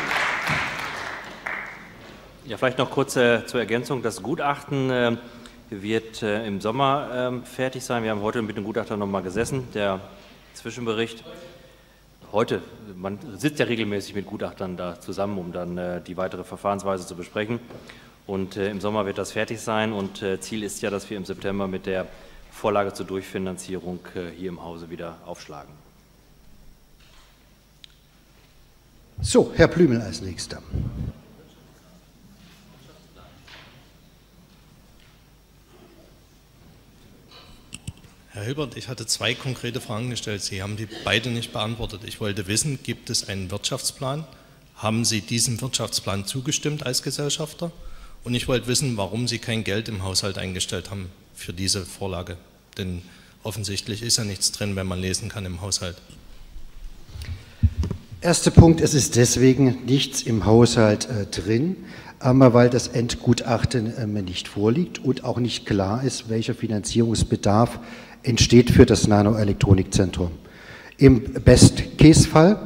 Ja, vielleicht noch kurz äh, zur Ergänzung. Das Gutachten äh, wird äh, im Sommer ähm, fertig sein. Wir haben heute mit dem Gutachter noch mal gesessen, der Zwischenbericht. Heute, man sitzt ja regelmäßig mit Gutachtern da zusammen, um dann äh, die weitere Verfahrensweise zu besprechen. Und äh, im Sommer wird das fertig sein und äh, Ziel ist ja, dass wir im September mit der Vorlage zur Durchfinanzierung äh, hier im Hause wieder aufschlagen. So, Herr Blümel als Nächster. Herr Hilbert, ich hatte zwei konkrete Fragen gestellt. Sie haben die beide nicht beantwortet. Ich wollte wissen, gibt es einen Wirtschaftsplan? Haben Sie diesem Wirtschaftsplan zugestimmt als Gesellschafter? Und ich wollte wissen, warum Sie kein Geld im Haushalt eingestellt haben für diese Vorlage. Denn offensichtlich ist ja nichts drin, wenn man lesen kann im Haushalt. Erster Punkt, es ist deswegen nichts im Haushalt äh, drin, äh, weil das Endgutachten äh, nicht vorliegt und auch nicht klar ist, welcher Finanzierungsbedarf entsteht für das Nanoelektronikzentrum. Im Best-Case-Fall,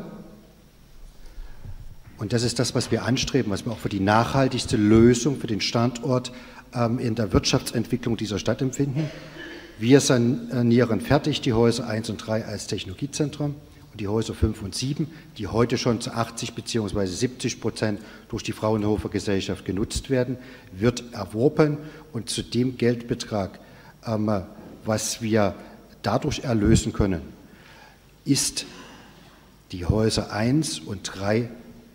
und das ist das, was wir anstreben, was wir auch für die nachhaltigste Lösung für den Standort ähm, in der Wirtschaftsentwicklung dieser Stadt empfinden, wir sanieren fertig die Häuser eins und drei als Technologiezentrum und die Häuser fünf und sieben, die heute schon zu achtzig bzw. siebzig Prozent durch die Fraunhofer Gesellschaft genutzt werden, wird erworben und zu dem Geldbetrag, ähm, was wir dadurch erlösen können, ist die Häuser eins und drei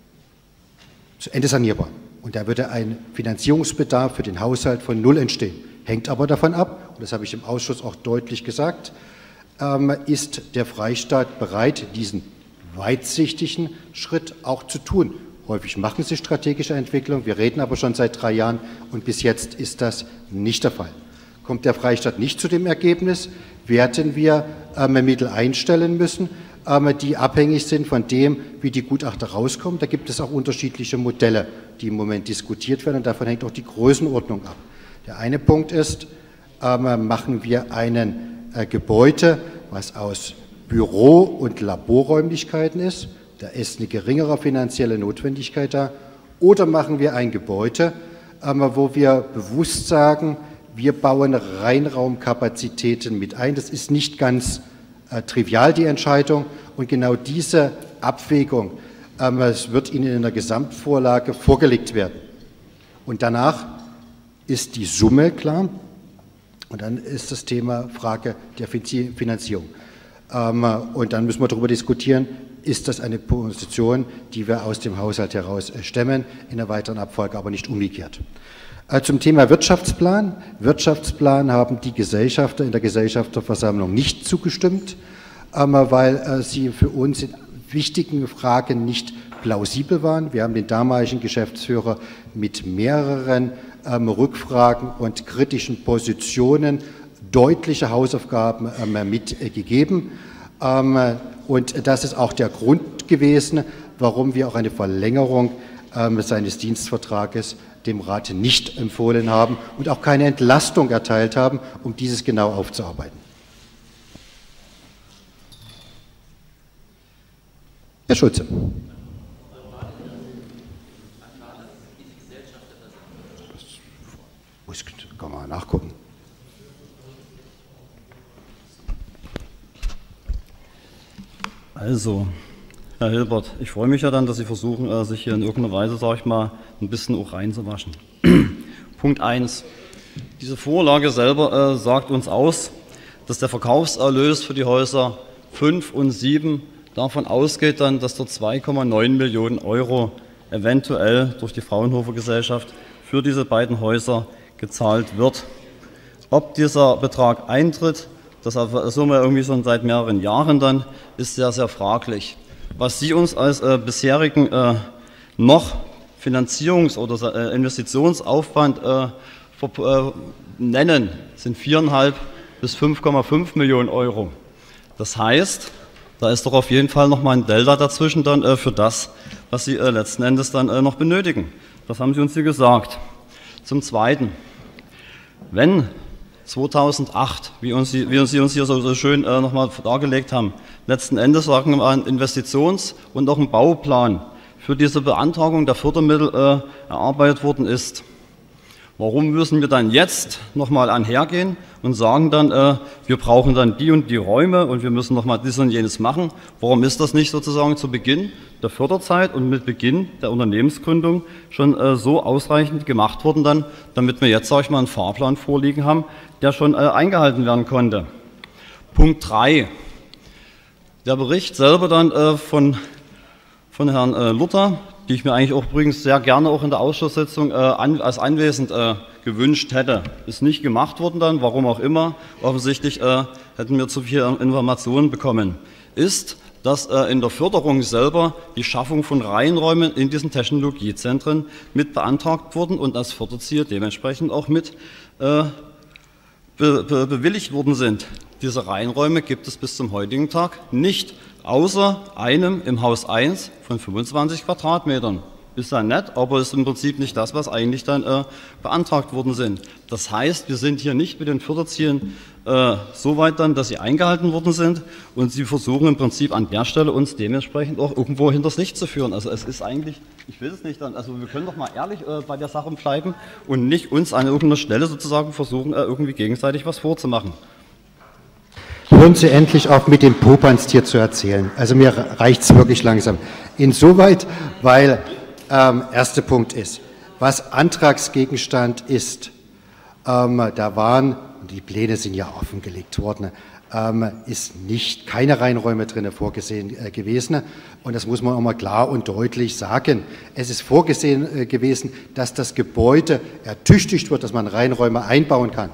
zu Ende sanierbar. Und da würde ein Finanzierungsbedarf für den Haushalt von null entstehen. Hängt aber davon ab, und das habe ich im Ausschuss auch deutlich gesagt, ähm, ist der Freistaat bereit, diesen weitsichtigen Schritt auch zu tun. Häufig machen sie strategische Entwicklung, wir reden aber schon seit drei Jahren und bis jetzt ist das nicht der Fall. Kommt der Freistaat nicht zu dem Ergebnis, werden wir ähm, Mittel einstellen müssen, ähm, die abhängig sind von dem, wie die Gutachter rauskommen. Da gibt es auch unterschiedliche Modelle, die im Moment diskutiert werden und davon hängt auch die Größenordnung ab. Der eine Punkt ist, ähm, machen wir ein äh, Gebäude, was aus Büro- und Laborräumlichkeiten ist, da ist eine geringere finanzielle Notwendigkeit da, oder machen wir ein Gebäude, ähm, wo wir bewusst sagen, wir bauen Reinraumkapazitäten mit ein. Das ist nicht ganz äh, trivial, die Entscheidung. Und genau diese Abwägung ähm, es wird Ihnen in der Gesamtvorlage vorgelegt werden. Und danach ist die Summe klar. Und dann ist das Thema Frage der Finanzierung. Ähm, und dann müssen wir darüber diskutieren, ist das eine Position, die wir aus dem Haushalt heraus stemmen, in der weiteren Abfolge, aber nicht umgekehrt. Zum Thema Wirtschaftsplan. Wirtschaftsplan haben die Gesellschafter in der Gesellschafterversammlung nicht zugestimmt, weil sie für uns in wichtigen Fragen nicht plausibel waren. Wir haben den damaligen Geschäftsführer mit mehreren Rückfragen und kritischen Positionen deutliche Hausaufgaben mitgegeben. Und das ist auch der Grund gewesen, warum wir auch eine Verlängerung seines Dienstvertrages dem Rat nicht empfohlen haben und auch keine Entlastung erteilt haben, um dieses genau aufzuarbeiten. Herr Schulze. Das kann man nachgucken. Also, Herr Hilbert, ich freue mich ja dann, dass Sie versuchen, sich hier in irgendeiner Weise, sage ich mal, ein bisschen auch reinzuwaschen. Punkt eins. Diese Vorlage selber äh, sagt uns aus, dass der Verkaufserlös für die Häuser fünf und sieben davon ausgeht dann, dass dort zwei Komma neun Millionen Euro eventuell durch die Fraunhofer Gesellschaft für diese beiden Häuser gezahlt wird. Ob dieser Betrag eintritt, das ersuchen wir irgendwie schon seit mehreren Jahren dann, ist sehr, sehr fraglich. Was Sie uns als äh, bisherigen äh, noch Finanzierungs- oder äh, Investitionsaufwand äh, äh, nennen, sind viereinhalb bis fünf Komma fünf Millionen Euro. Das heißt, da ist doch auf jeden Fall noch mal ein Delta dazwischen dann äh, für das, was Sie äh, letzten Endes dann äh, noch benötigen. Das haben Sie uns hier gesagt. Zum Zweiten, wenn zweitausendacht, wie, uns, wie uns Sie uns hier so, so schön äh, noch mal dargelegt haben, letzten Endes sagen wir ein Investitions- und auch ein Bauplan für diese Beantragung der Fördermittel äh, erarbeitet worden ist Warum müssen wir dann jetzt nochmal einhergehen und sagen dann, äh, wir brauchen dann die und die Räume und wir müssen nochmal dies und jenes machen? Warum ist das nicht sozusagen zu Beginn der Förderzeit und mit Beginn der Unternehmensgründung schon äh, so ausreichend gemacht worden dann, damit wir jetzt, sage ich mal, einen Fahrplan vorliegen haben, der schon äh, eingehalten werden konnte? Punkt drei. Der Bericht selber dann äh, von, von Herrn äh, Luther, die ich mir eigentlich auch übrigens sehr gerne auch in der Ausschusssitzung äh, an, als anwesend äh, gewünscht hätte. Ist nicht gemacht worden dann, warum auch immer. Offensichtlich äh, hätten wir zu viele Informationen bekommen. Ist, dass äh, in der Förderung selber die Schaffung von Reihenräumen in diesen Technologiezentren mit beantragt wurden und als Förderziel dementsprechend auch mit äh, be be bewilligt worden sind. Diese Reihenräume gibt es bis zum heutigen Tag nicht. Außer einem im Haus eins von fünfundzwanzig Quadratmetern. Ist ja nett, aber ist im Prinzip nicht das, was eigentlich dann äh, beantragt worden sind. Das heißt, wir sind hier nicht mit den Förderzielen äh, so weit dann, dass sie eingehalten worden sind und sie versuchen im Prinzip an der Stelle uns dementsprechend auch irgendwo hinters Licht zu führen. Also es ist eigentlich, ich will es nicht dann, also wir können doch mal ehrlich äh, bei der Sache bleiben und nicht uns an irgendeiner Stelle sozusagen versuchen, äh, irgendwie gegenseitig was vorzumachen. Hören Sie endlich auf, mit dem Popernstier zu erzählen. Also mir reicht es wirklich langsam. Insoweit, weil ähm, erster Punkt ist, was Antragsgegenstand ist, ähm, da waren, die Pläne sind ja offengelegt worden, ähm, ist nicht keine Reihenräume drin vorgesehen äh, gewesen. Und das muss man auch mal klar und deutlich sagen. Es ist vorgesehen äh, gewesen, dass das Gebäude ertüchtigt wird, dass man Reihenräume einbauen kann.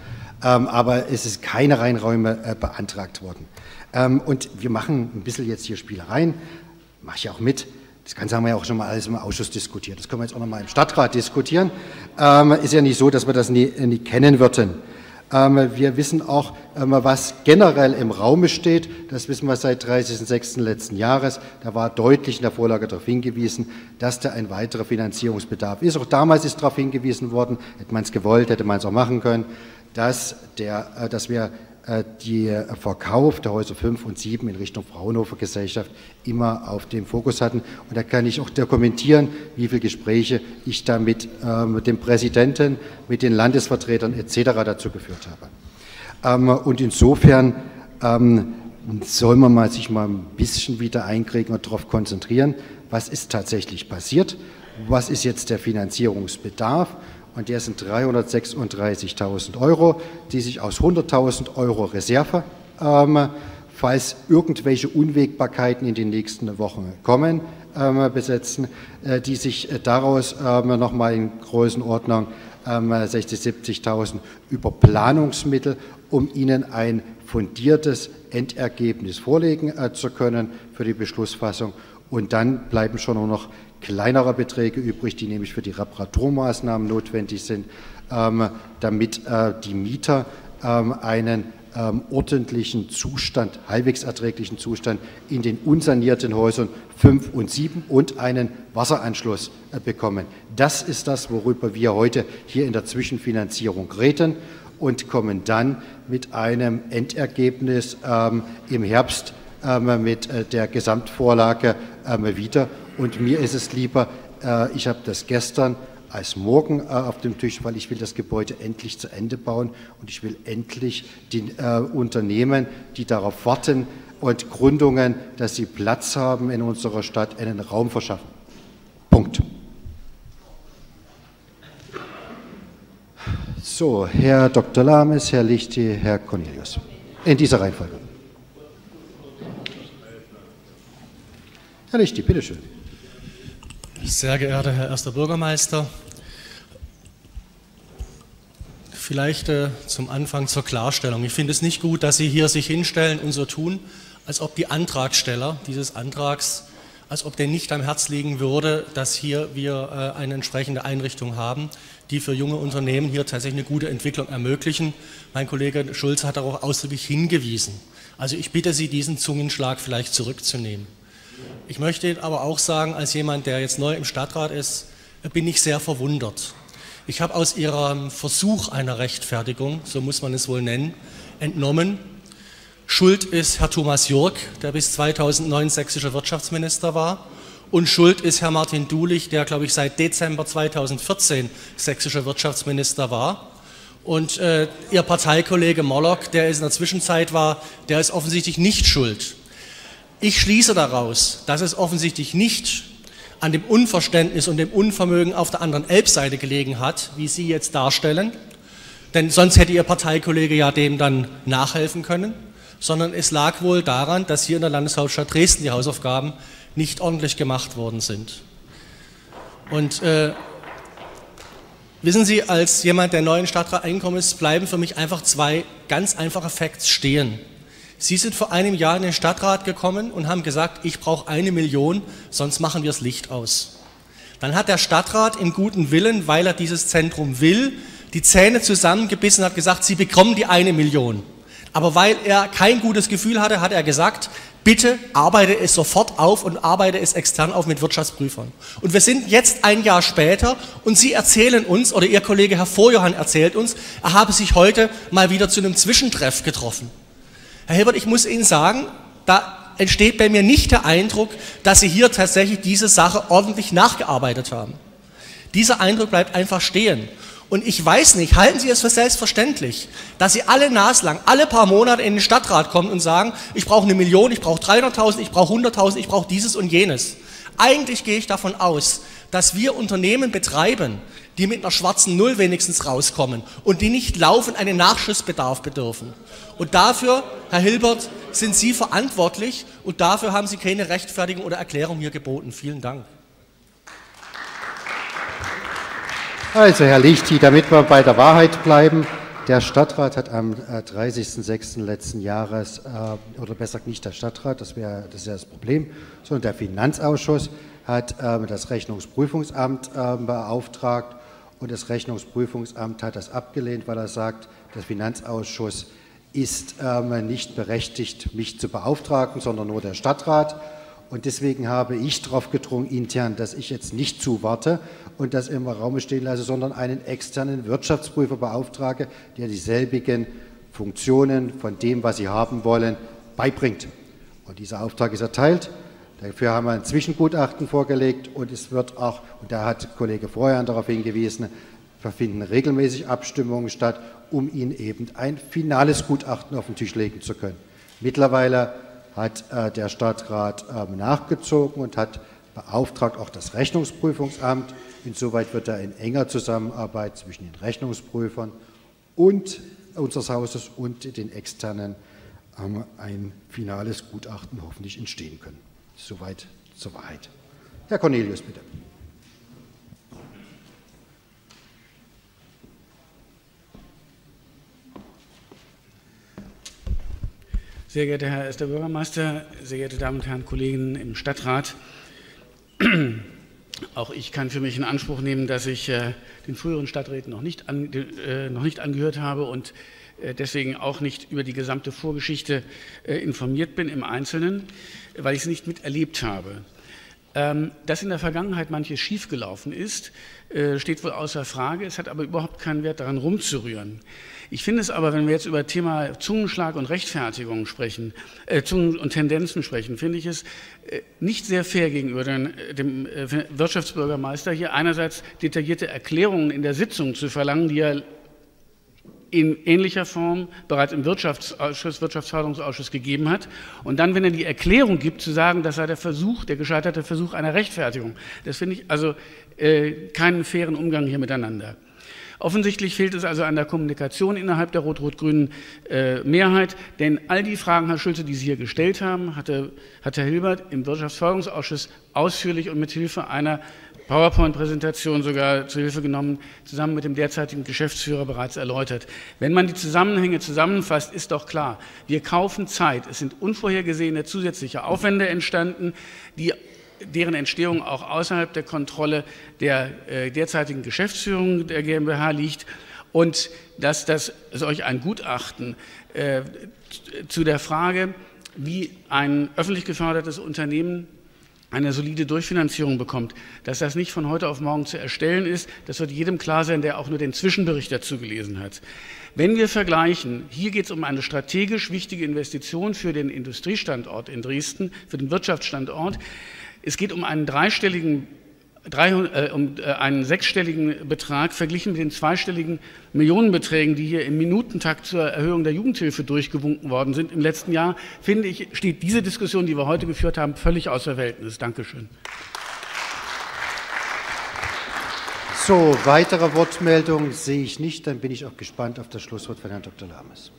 Ähm, aber es ist keine Reihenräume äh, beantragt worden. Ähm, und wir machen ein bisschen jetzt hier Spielereien, mache ich auch mit. Das Ganze haben wir ja auch schon mal alles im Ausschuss diskutiert. Das können wir jetzt auch noch mal im Stadtrat diskutieren. Ähm, ist ja nicht so, dass wir das nie, nie kennen würden. Ähm, wir wissen auch, ähm, was generell im Raume steht. Das wissen wir seit dreißigsten sechsten letzten Jahres. Da war deutlich in der Vorlage darauf hingewiesen, dass da ein weiterer Finanzierungsbedarf ist. Auch damals ist darauf hingewiesen worden, hätte man es gewollt, hätte man es auch machen können, dass, der, dass wir die Verkauf der Häuser fünf und sieben in Richtung Fraunhofer Gesellschaft immer auf dem Fokus hatten. Und da kann ich auch dokumentieren, wie viele Gespräche ich da mit, äh, mit dem Präsidenten, mit den Landesvertretern et cetera dazu geführt habe. Ähm, und insofern ähm, soll man mal sich mal ein bisschen wieder einkriegen und darauf konzentrieren, was ist tatsächlich passiert, was ist jetzt der Finanzierungsbedarf. Und der sind dreihundertsechsunddreißigtausend Euro, die sich aus hunderttausend Euro Reserve, ähm, falls irgendwelche Unwägbarkeiten in den nächsten Wochen kommen, ähm, besetzen, äh, die sich äh, daraus ähm, nochmal in Größenordnung ähm, sechzigtausend, siebzigtausend über Planungsmittel, um Ihnen ein fundiertes Endergebnis vorlegen äh, zu können für die Beschlussfassung. Und dann bleiben schon nur noch kleinere Beträge übrig, die nämlich für die Reparaturmaßnahmen notwendig sind, ähm, damit äh, die Mieter ähm, einen ähm, ordentlichen Zustand, halbwegs erträglichen Zustand in den unsanierten Häusern fünf und sieben und einen Wasseranschluss äh, bekommen. Das ist das, worüber wir heute hier in der Zwischenfinanzierung reden und kommen dann mit einem Endergebnis ähm, im Herbst ähm, mit äh, der Gesamtvorlage ähm, wieder. Und mir ist es lieber, äh, ich habe das gestern als morgen äh, auf dem Tisch, weil ich will das Gebäude endlich zu Ende bauen und ich will endlich den äh, Unternehmen, die darauf warten und Gründungen, dass sie Platz haben in unserer Stadt, einen Raum verschaffen. Punkt. So, Herr Doktor Lames, Herr Lichti, Herr Cornelius. In dieser Reihenfolge. Herr Lichti, bitteschön. Sehr geehrter Herr Erster Bürgermeister, vielleicht äh, zum Anfang zur Klarstellung. Ich finde es nicht gut, dass Sie hier sich hinstellen und so tun, als ob die Antragsteller dieses Antrags, als ob denen nicht am Herz liegen würde, dass hier wir äh, eine entsprechende Einrichtung haben, die für junge Unternehmen hier tatsächlich eine gute Entwicklung ermöglichen. Mein Kollege Schulz hat darauf ausdrücklich hingewiesen. Also ich bitte Sie, diesen Zungenschlag vielleicht zurückzunehmen. Ich möchte aber auch sagen, als jemand, der jetzt neu im Stadtrat ist, bin ich sehr verwundert. Ich habe aus Ihrem Versuch einer Rechtfertigung, so muss man es wohl nennen, entnommen, Schuld ist Herr Thomas Jurk, der bis zweitausendneun sächsischer Wirtschaftsminister war Und schuld ist Herr Martin Dulich, der, glaube ich, seit Dezember zweitausendvierzehn sächsischer Wirtschaftsminister war. Und äh, Ihr Parteikollege Mollock, der es in der Zwischenzeit war, der ist offensichtlich nicht schuld. Ich schließe daraus, dass es offensichtlich nicht an dem Unverständnis und dem Unvermögen auf der anderen Elbseite gelegen hat, wie Sie jetzt darstellen, denn sonst hätte Ihr Parteikollege ja dem dann nachhelfen können, sondern es lag wohl daran, dass hier in der Landeshauptstadt Dresden die Hausaufgaben nicht ordentlich gemacht worden sind. Und äh, wissen Sie, als jemand, der neu in den Stadtrat eingekommen ist, bleiben für mich einfach zwei ganz einfache Facts stehen. Sie sind vor einem Jahr in den Stadtrat gekommen und haben gesagt, ich brauche eine Million, sonst machen wir das Licht aus. Dann hat der Stadtrat im guten Willen, weil er dieses Zentrum will, die Zähne zusammengebissen und hat gesagt, Sie bekommen die eine Million. Aber weil er kein gutes Gefühl hatte, hat er gesagt, bitte arbeite es sofort auf und arbeite es extern auf mit Wirtschaftsprüfern. Und wir sind jetzt ein Jahr später und Sie erzählen uns, oder Ihr Kollege Herr Vorjohann erzählt uns, er habe sich heute mal wieder zu einem Zwischentreff getroffen. Herr Hilbert, ich muss Ihnen sagen, da entsteht bei mir nicht der Eindruck, dass Sie hier tatsächlich diese Sache ordentlich nachgearbeitet haben. Dieser Eindruck bleibt einfach stehen. Und ich weiß nicht, halten Sie es für selbstverständlich, dass Sie alle naslang, alle paar Monate in den Stadtrat kommen und sagen, ich brauche eine Million, ich brauche dreihunderttausend, ich brauche hunderttausend, ich brauche dieses und jenes. Eigentlich gehe ich davon aus, dass wir Unternehmen betreiben, die mit einer schwarzen Null wenigstens rauskommen und die nicht laufend einen Nachschussbedarf bedürfen. Und dafür, Herr Hilbert, sind Sie verantwortlich und dafür haben Sie keine Rechtfertigung oder Erklärung hier geboten. Vielen Dank. Also, Herr Lichti, damit wir bei der Wahrheit bleiben, der Stadtrat hat am dreißigsten sechsten letzten Jahres, äh, oder besser nicht der Stadtrat, das, wär, das ist ja das Problem, sondern der Finanzausschuss hat äh, das Rechnungsprüfungsamt äh, beauftragt und das Rechnungsprüfungsamt hat das abgelehnt, weil er sagt, der Finanzausschuss ist äh, nicht berechtigt, mich zu beauftragen, sondern nur der Stadtrat. Und deswegen habe ich darauf gedrungen intern, dass ich jetzt nicht zuwarte und das im Raum stehen lasse, sondern einen externen Wirtschaftsprüfer beauftrage, der dieselbigen Funktionen von dem, was Sie haben wollen, beibringt. Und dieser Auftrag ist erteilt. Dafür haben wir ein Zwischengutachten vorgelegt und es wird auch, und da hat Kollege Vorjan darauf hingewiesen, finden regelmäßig Abstimmungen statt, um Ihnen eben ein finales Gutachten auf den Tisch legen zu können. Mittlerweile hat äh, der Stadtrat äh, nachgezogen und hat beauftragt auch das Rechnungsprüfungsamt. Insoweit wird da in enger Zusammenarbeit zwischen den Rechnungsprüfern und unseres Hauses und den externen ähm, ein finales Gutachten hoffentlich entstehen können. Soweit zur Wahrheit. Herr Cornelius, bitte. Sehr geehrter Herr erster Bürgermeister, sehr geehrte Damen und Herren Kollegen im Stadtrat, auch ich kann für mich in Anspruch nehmen, dass ich äh, den früheren Stadträten noch nicht, an, äh, noch nicht angehört habe und äh, deswegen auch nicht über die gesamte Vorgeschichte äh, informiert bin im Einzelnen, weil ich es nicht miterlebt habe. Ähm, dass in der Vergangenheit manches schiefgelaufen ist, äh, steht wohl außer Frage. Es hat aber überhaupt keinen Wert, daran rumzurühren. Ich finde es aber, wenn wir jetzt über Thema Zungenschlag und Rechtfertigung sprechen, äh, Zungen und Tendenzen sprechen, finde ich es äh, nicht sehr fair gegenüber den, dem äh, Wirtschaftsbürgermeister, hier einerseits detaillierte Erklärungen in der Sitzung zu verlangen, die er in ähnlicher Form bereits im Wirtschaftsausschuss, Wirtschaftsförderungsausschuss gegeben hat. Und dann, wenn er die Erklärung gibt, zu sagen, das sei der Versuch, der gescheiterte Versuch einer Rechtfertigung. Das finde ich also äh, keinen fairen Umgang hier miteinander. Offensichtlich fehlt es also an der Kommunikation innerhalb der rot-rot-grünen äh, Mehrheit, denn all die Fragen, Herr Schulze, die Sie hier gestellt haben, hatte, hat Herr Hilbert im Wirtschaftsförderungsausschuss ausführlich und mit Hilfe einer PowerPoint-Präsentation sogar zu Hilfe genommen, zusammen mit dem derzeitigen Geschäftsführer bereits erläutert. Wenn man die Zusammenhänge zusammenfasst, ist doch klar, wir kaufen Zeit. Es sind unvorhergesehene zusätzliche Aufwände entstanden, die deren Entstehung auch außerhalb der Kontrolle der äh, derzeitigen Geschäftsführung der GmbH liegt und dass das solch ein Gutachten äh, zu der Frage, wie ein öffentlich gefördertes Unternehmen eine solide Durchfinanzierung bekommt, dass das nicht von heute auf morgen zu erstellen ist, das wird jedem klar sein, der auch nur den Zwischenbericht dazu gelesen hat. Wenn wir vergleichen, hier geht es um eine strategisch wichtige Investition für den Industriestandort in Dresden, für den Wirtschaftsstandort, Es geht um einen dreistelligen, drei, äh, um äh, einen sechsstelligen Betrag verglichen mit den zweistelligen Millionenbeträgen, die hier im Minutentakt zur Erhöhung der Jugendhilfe durchgewunken worden sind im letzten Jahr, finde ich, steht diese Diskussion, die wir heute geführt haben, völlig außer Verhältnis. Dankeschön. So, weitere Wortmeldungen sehe ich nicht. Dann bin ich auch gespannt auf das Schlusswort von Herrn Doktor Lames.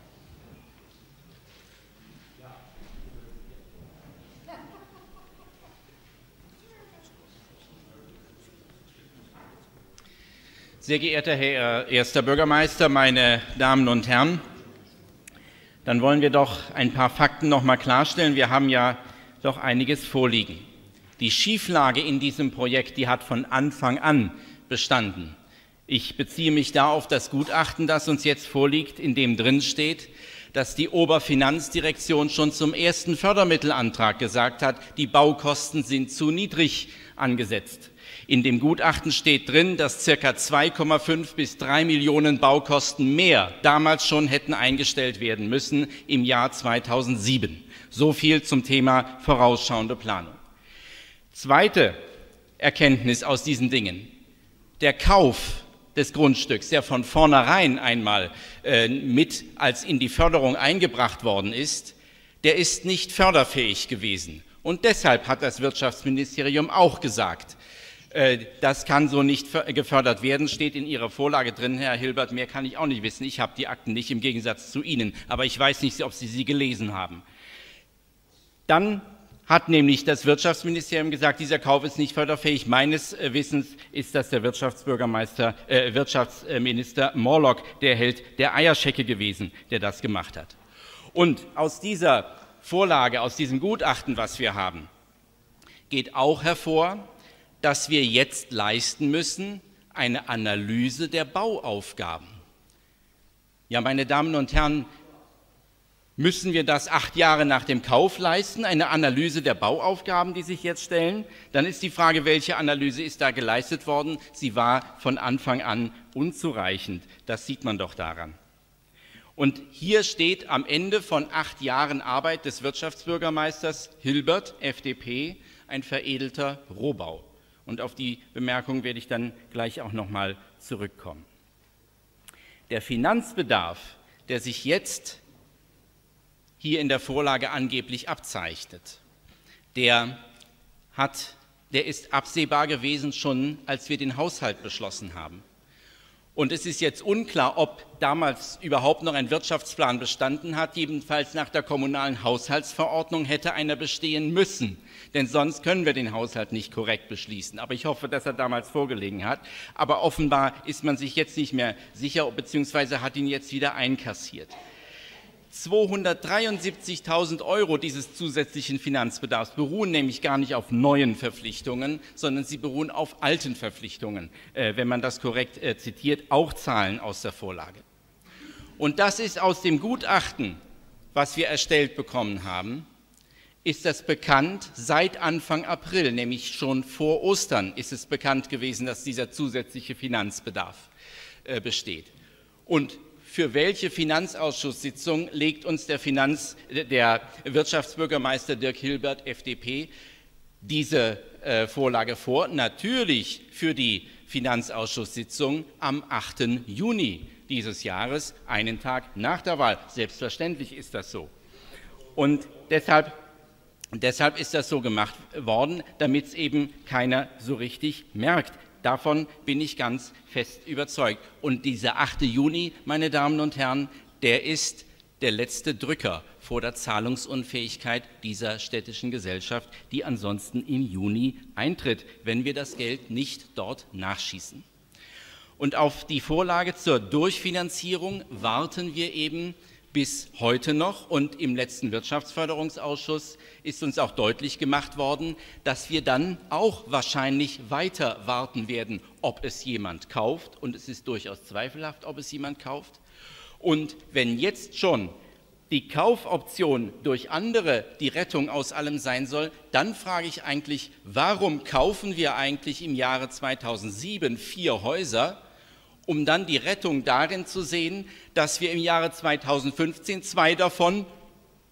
Sehr geehrter Herr Erster Bürgermeister, meine Damen und Herren, dann wollen wir doch ein paar Fakten noch mal klarstellen. Wir haben ja doch einiges vorliegen. Die Schieflage in diesem Projekt, die hat von Anfang an bestanden. Ich beziehe mich da auf das Gutachten, das uns jetzt vorliegt, in dem drin steht, dass die Oberfinanzdirektion schon zum ersten Fördermittelantrag gesagt hat, die Baukosten sind zu niedrig angesetzt. In dem Gutachten steht drin, dass ca. zwei Komma fünf bis drei Millionen Baukosten mehr damals schon hätten eingestellt werden müssen im Jahr zweitausendsieben. So viel zum Thema vorausschauende Planung. Zweite Erkenntnis aus diesen Dingen. Der Kauf des Grundstücks, der von vornherein einmal äh, mit als in die Förderung eingebracht worden ist, der ist nicht förderfähig gewesen. Und deshalb hat das Wirtschaftsministerium auch gesagt, äh, das kann so nicht gefördert werden, steht in Ihrer Vorlage drin, Herr Hilbert, mehr kann ich auch nicht wissen. Ich habe die Akten nicht im Gegensatz zu Ihnen, aber ich weiß nicht, ob Sie sie gelesen haben. Dann hat nämlich das Wirtschaftsministerium gesagt, dieser Kauf ist nicht förderfähig. Meines Wissens ist das der Wirtschaftsbürgermeister, äh, Wirtschaftsminister Morlock, der Held der Eierschecke gewesen, der das gemacht hat. Und aus dieser Vorlage, aus diesem Gutachten, was wir haben, geht auch hervor, dass wir jetzt leisten müssen eine Analyse der Bauaufgaben. Ja, meine Damen und Herren, müssen wir das acht Jahre nach dem Kauf leisten, eine Analyse der Bauaufgaben, die sich jetzt stellen? Dann ist die Frage, welche Analyse ist da geleistet worden? Sie war von Anfang an unzureichend. Das sieht man doch daran. Und hier steht am Ende von acht Jahren Arbeit des Wirtschaftsbürgermeisters Hilbert, F D P, ein veredelter Rohbau. Und auf die Bemerkung werde ich dann gleich auch noch mal zurückkommen. Der Finanzbedarf, der sich jetzt hier in der Vorlage angeblich abzeichnet, der, hat, der ist absehbar gewesen schon, als wir den Haushalt beschlossen haben. Und es ist jetzt unklar, ob damals überhaupt noch ein Wirtschaftsplan bestanden hat. Jedenfalls nach der kommunalen Haushaltsverordnung hätte einer bestehen müssen, denn sonst können wir den Haushalt nicht korrekt beschließen. Aber ich hoffe, dass er damals vorgelegen hat. Aber offenbar ist man sich jetzt nicht mehr sicher, beziehungsweise hat ihn jetzt wieder einkassiert. zweihundertdreiundsiebzigtausend Euro dieses zusätzlichen Finanzbedarfs beruhen nämlich gar nicht auf neuen Verpflichtungen, sondern sie beruhen auf alten Verpflichtungen, äh, wenn man das korrekt äh, zitiert, auch Zahlen aus der Vorlage. Und das ist aus dem Gutachten, was wir erstellt bekommen haben, ist das bekannt seit Anfang April, nämlich schon vor Ostern ist es bekannt gewesen, dass dieser zusätzliche Finanzbedarf äh, besteht. Und für welche Finanzausschusssitzung legt uns der, Finanz-, der Wirtschaftsbürgermeister Dirk Hilbert, F D P, diese äh, Vorlage vor? Natürlich für die Finanzausschusssitzung am achten Juni dieses Jahres, einen Tag nach der Wahl. Selbstverständlich ist das so. Und deshalb, deshalb ist das so gemacht worden, damit es eben keiner so richtig merkt. Davon bin ich ganz fest überzeugt. Und dieser achte Juni, meine Damen und Herren, der ist der letzte Drücker vor der Zahlungsunfähigkeit dieser städtischen Gesellschaft, die ansonsten im Juni eintritt, wenn wir das Geld nicht dort nachschießen. Und auf die Vorlage zur Durchfinanzierung warten wir eben bis heute noch. Und im letzten Wirtschaftsförderungsausschuss ist uns auch deutlich gemacht worden, dass wir dann auch wahrscheinlich weiter warten werden, ob es jemand kauft. Und es ist durchaus zweifelhaft, ob es jemand kauft. Und wenn jetzt schon die Kaufoption durch andere die Rettung aus allem sein soll, dann frage ich eigentlich, warum kaufen wir eigentlich im Jahre zweitausendsieben vier Häuser, um dann die Rettung darin zu sehen, dass wir im Jahre zweitausendfünfzehn zwei davon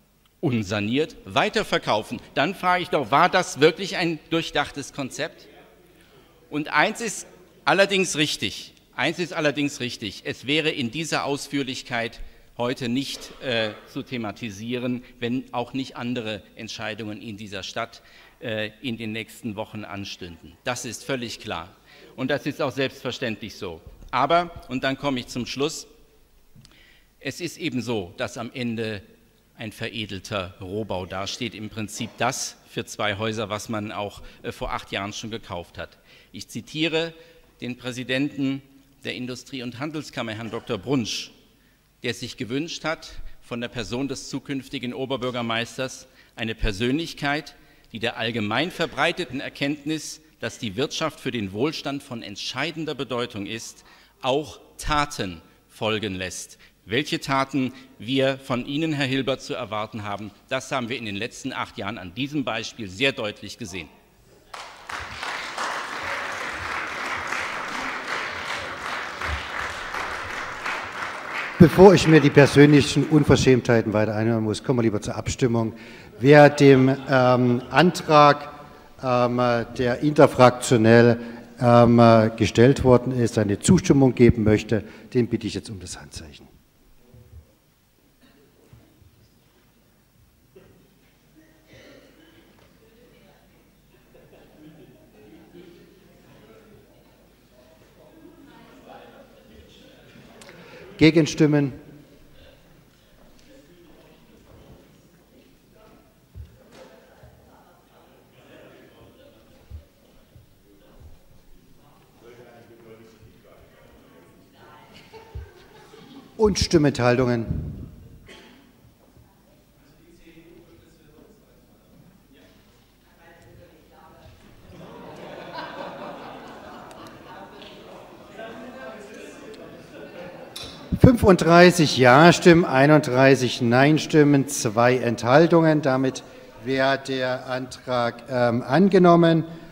unsaniert weiterverkaufen. Dann frage ich doch, war das wirklich ein durchdachtes Konzept? Und eins ist allerdings richtig, eins ist allerdings richtig, es wäre in dieser Ausführlichkeit heute nicht äh, zu thematisieren, wenn auch nicht andere Entscheidungen in dieser Stadt äh, in den nächsten Wochen anstünden. Das ist völlig klar und das ist auch selbstverständlich so. Aber, und dann komme ich zum Schluss, es ist eben so, dass am Ende ein veredelter Rohbau dasteht, im Prinzip das für zwei Häuser, was man auch äh, vor acht Jahren schon gekauft hat. Ich zitiere den Präsidenten der Industrie- und Handelskammer, Herrn Doktor Brunsch, der sich gewünscht hat, von der Person des zukünftigen Oberbürgermeisters eine Persönlichkeit, die der allgemein verbreiteten Erkenntnis, dass die Wirtschaft für den Wohlstand von entscheidender Bedeutung ist, auch Taten folgen lässt. Welche Taten wir von Ihnen, Herr Hilbert, zu erwarten haben, das haben wir in den letzten acht Jahren an diesem Beispiel sehr deutlich gesehen. Bevor ich mir die persönlichen Unverschämtheiten weiter anhören muss, kommen wir lieber zur Abstimmung. Wer dem ähm, Antrag, ähm, der interfraktionell ähm, gestellt worden ist, eine Zustimmung geben möchte, den bitte ich jetzt um das Handzeichen. Gegenstimmen? Und Stimmenthaltungen? fünfunddreißig Ja-Stimmen, einunddreißig Nein-Stimmen, zwei Enthaltungen. Damit wäre der Antrag ähm, angenommen.